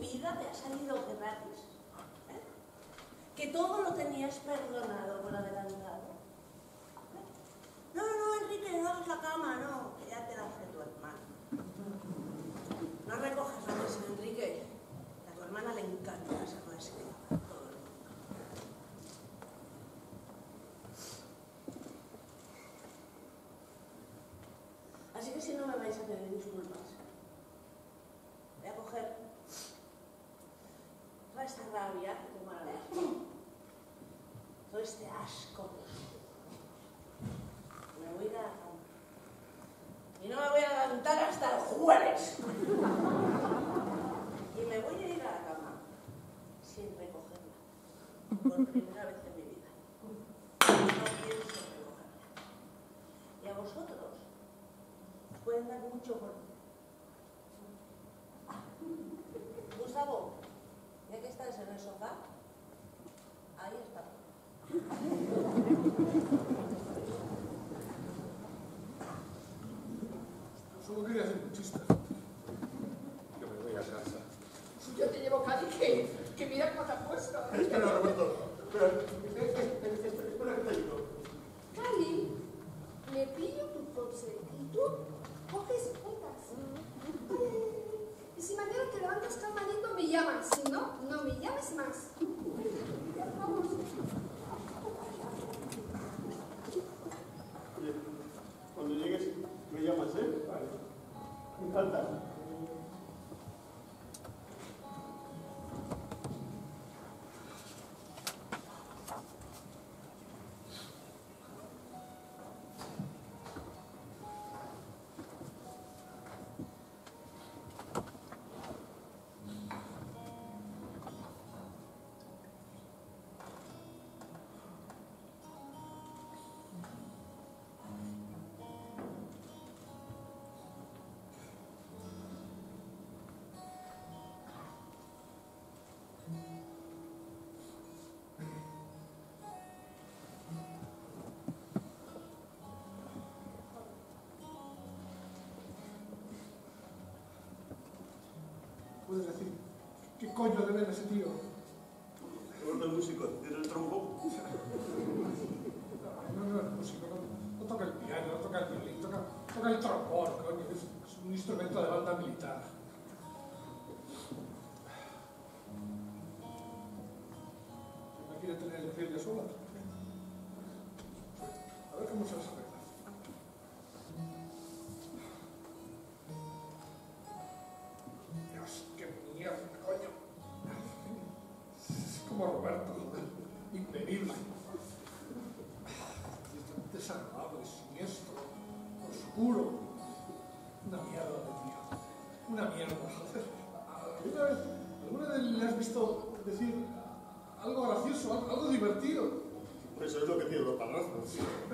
vida te ha salido gratis. ¿Eh? Que todo lo tenías perdonado por adelantado. ¿Eh? No, no, Enrique, no hagas la cama, no, que ya te la hace tu hermana. No recojas la mesa, Enrique. A tu hermana le encanta esa clase de cama. Todo el mundo. Así que si no me vais a pedir disculpas, voy a coger toda esta rabia que tengo ahora mismo, todo este asco, y me voy a ir a la cama. Y no me voy a levantar hasta el jueves. Y me voy a ir a la cama sin recogerla, por primera vez en mi vida. No pienso recogerla. Y a vosotros os pueden dar mucho por mí. Gustavo, ya que estás en el sofá, ahí está. Solo quería hacer un chiste. Yo me voy a casa. Si yo te llevo Cali, que, que mira cómo te has puesto. Espera, Roberto. Espera, espera, espera, espera que te ayudo. Cali, me pillo tu coche y tú coges puntas. Y si mañana te levantas calmadito, me llamas. Si no, no me llames más. Vamos. Oye, cuando llegues, me llamas, ¿eh? Vale. Me encanta. ¿Puedes decir qué coño le ven a ese tío? Roberto el músico, ¿tiene el trompo? No, no, el músico no, no toca el piano, no toca el violín, toca, toca el trombón, coño, es, es un instrumento de banda militar. ¿No quiere tener el fiel de sola? A ver cómo se las arregla. Dios, qué mierda, coño. Es como Roberto, impedible. Desagradable, siniestro, oscuro. Una mierda de tío. Una mierda, joder. ¿Alguna vez, alguna vez le has visto decir algo gracioso, algo, algo divertido? Eso es lo que tienen los padrastros.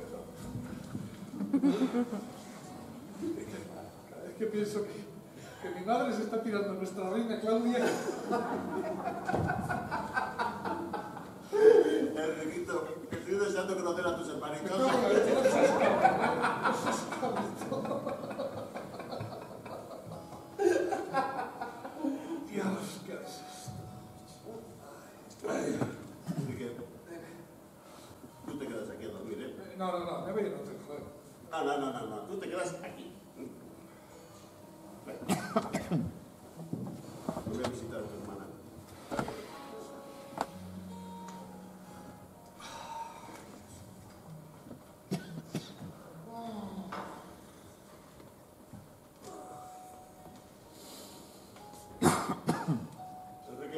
Cada vez que pienso que, que mi madre se está tirando a nuestra reina Claudia. Enriquito, que estoy deseando conocer a tus hermanitos. No, no, no, no, no, Dios, qué desastre. Enrique, tú te quedas aquí a dormir, ¿eh? No, no, no, me voy a ir a hotel, joder. No, no, no, no, no, tú te quedas aquí. Ven. Voy a visitar a tu hermana. Enrique,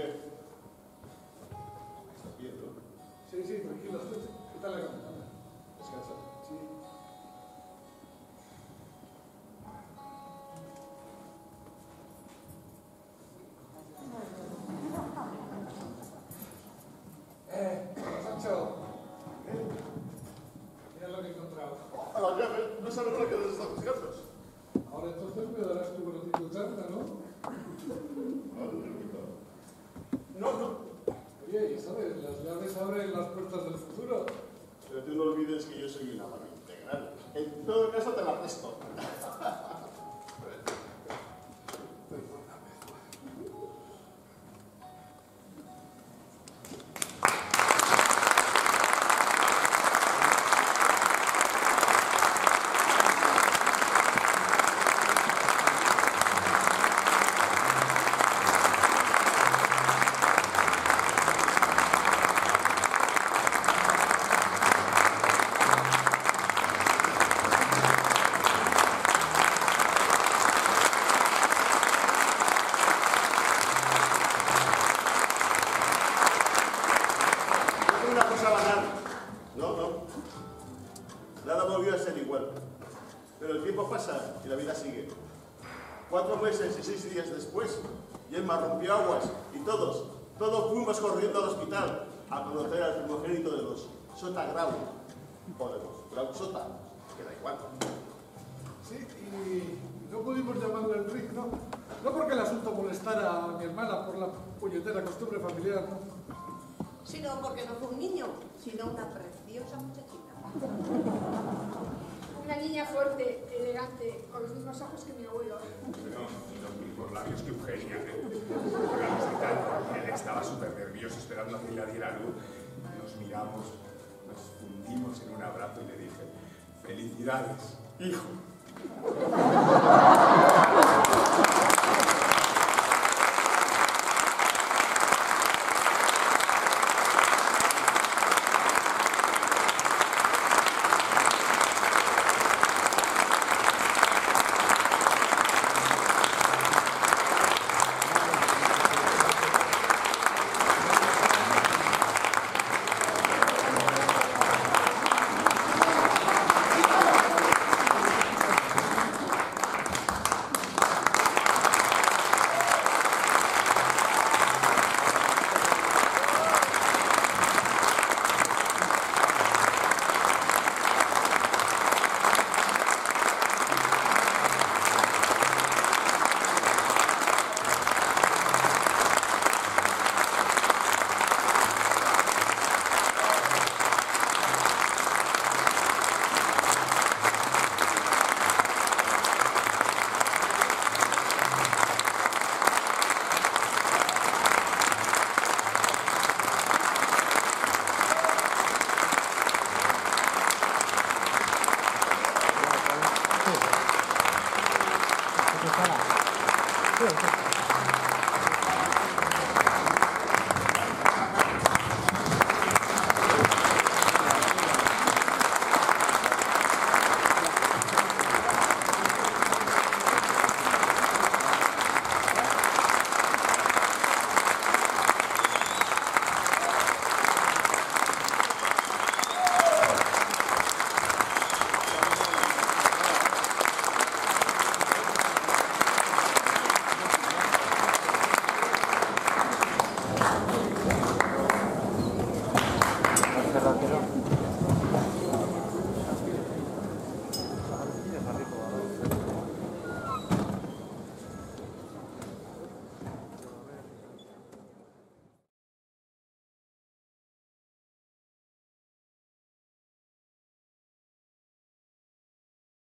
¿estás bien, no? Sí, sí, tranquilo. ¿Qué tal la cama? Descansa. Sí. Eh, Sancho. Mira lo que he encontrado. A la llave, no sabes lo que les están buscando. Ahora entonces me darás tu conocido carta, ¿no? No, no. Oye, y sabes, las llaves abren las puertas del futuro. Pero tú no olvides que yo soy una mano integral. En todo caso te la presto. Cuatro meses y seis días después, Gemma rompió aguas y todos, todos fuimos corriendo al hospital a conocer al primogénito de los Sota Grau, o de los Grau Sota, que da igual. Sí, y no pudimos llamarle el Rick, ¿no? No porque el asunto molestara a mi hermana por la puñetera costumbre familiar, ¿no? Sino porque no fue un niño, sino una preciosa muchachita. Una niña fuerte, elegante, con los mismos ojos que mi abuelo. No, los mismos labios que Eugenia. Llegamos y tal, él estaba súper nervioso esperando a que ella diera luz. Nos miramos, nos fundimos en un abrazo y le dije, felicidades, hijo. Sí, sí.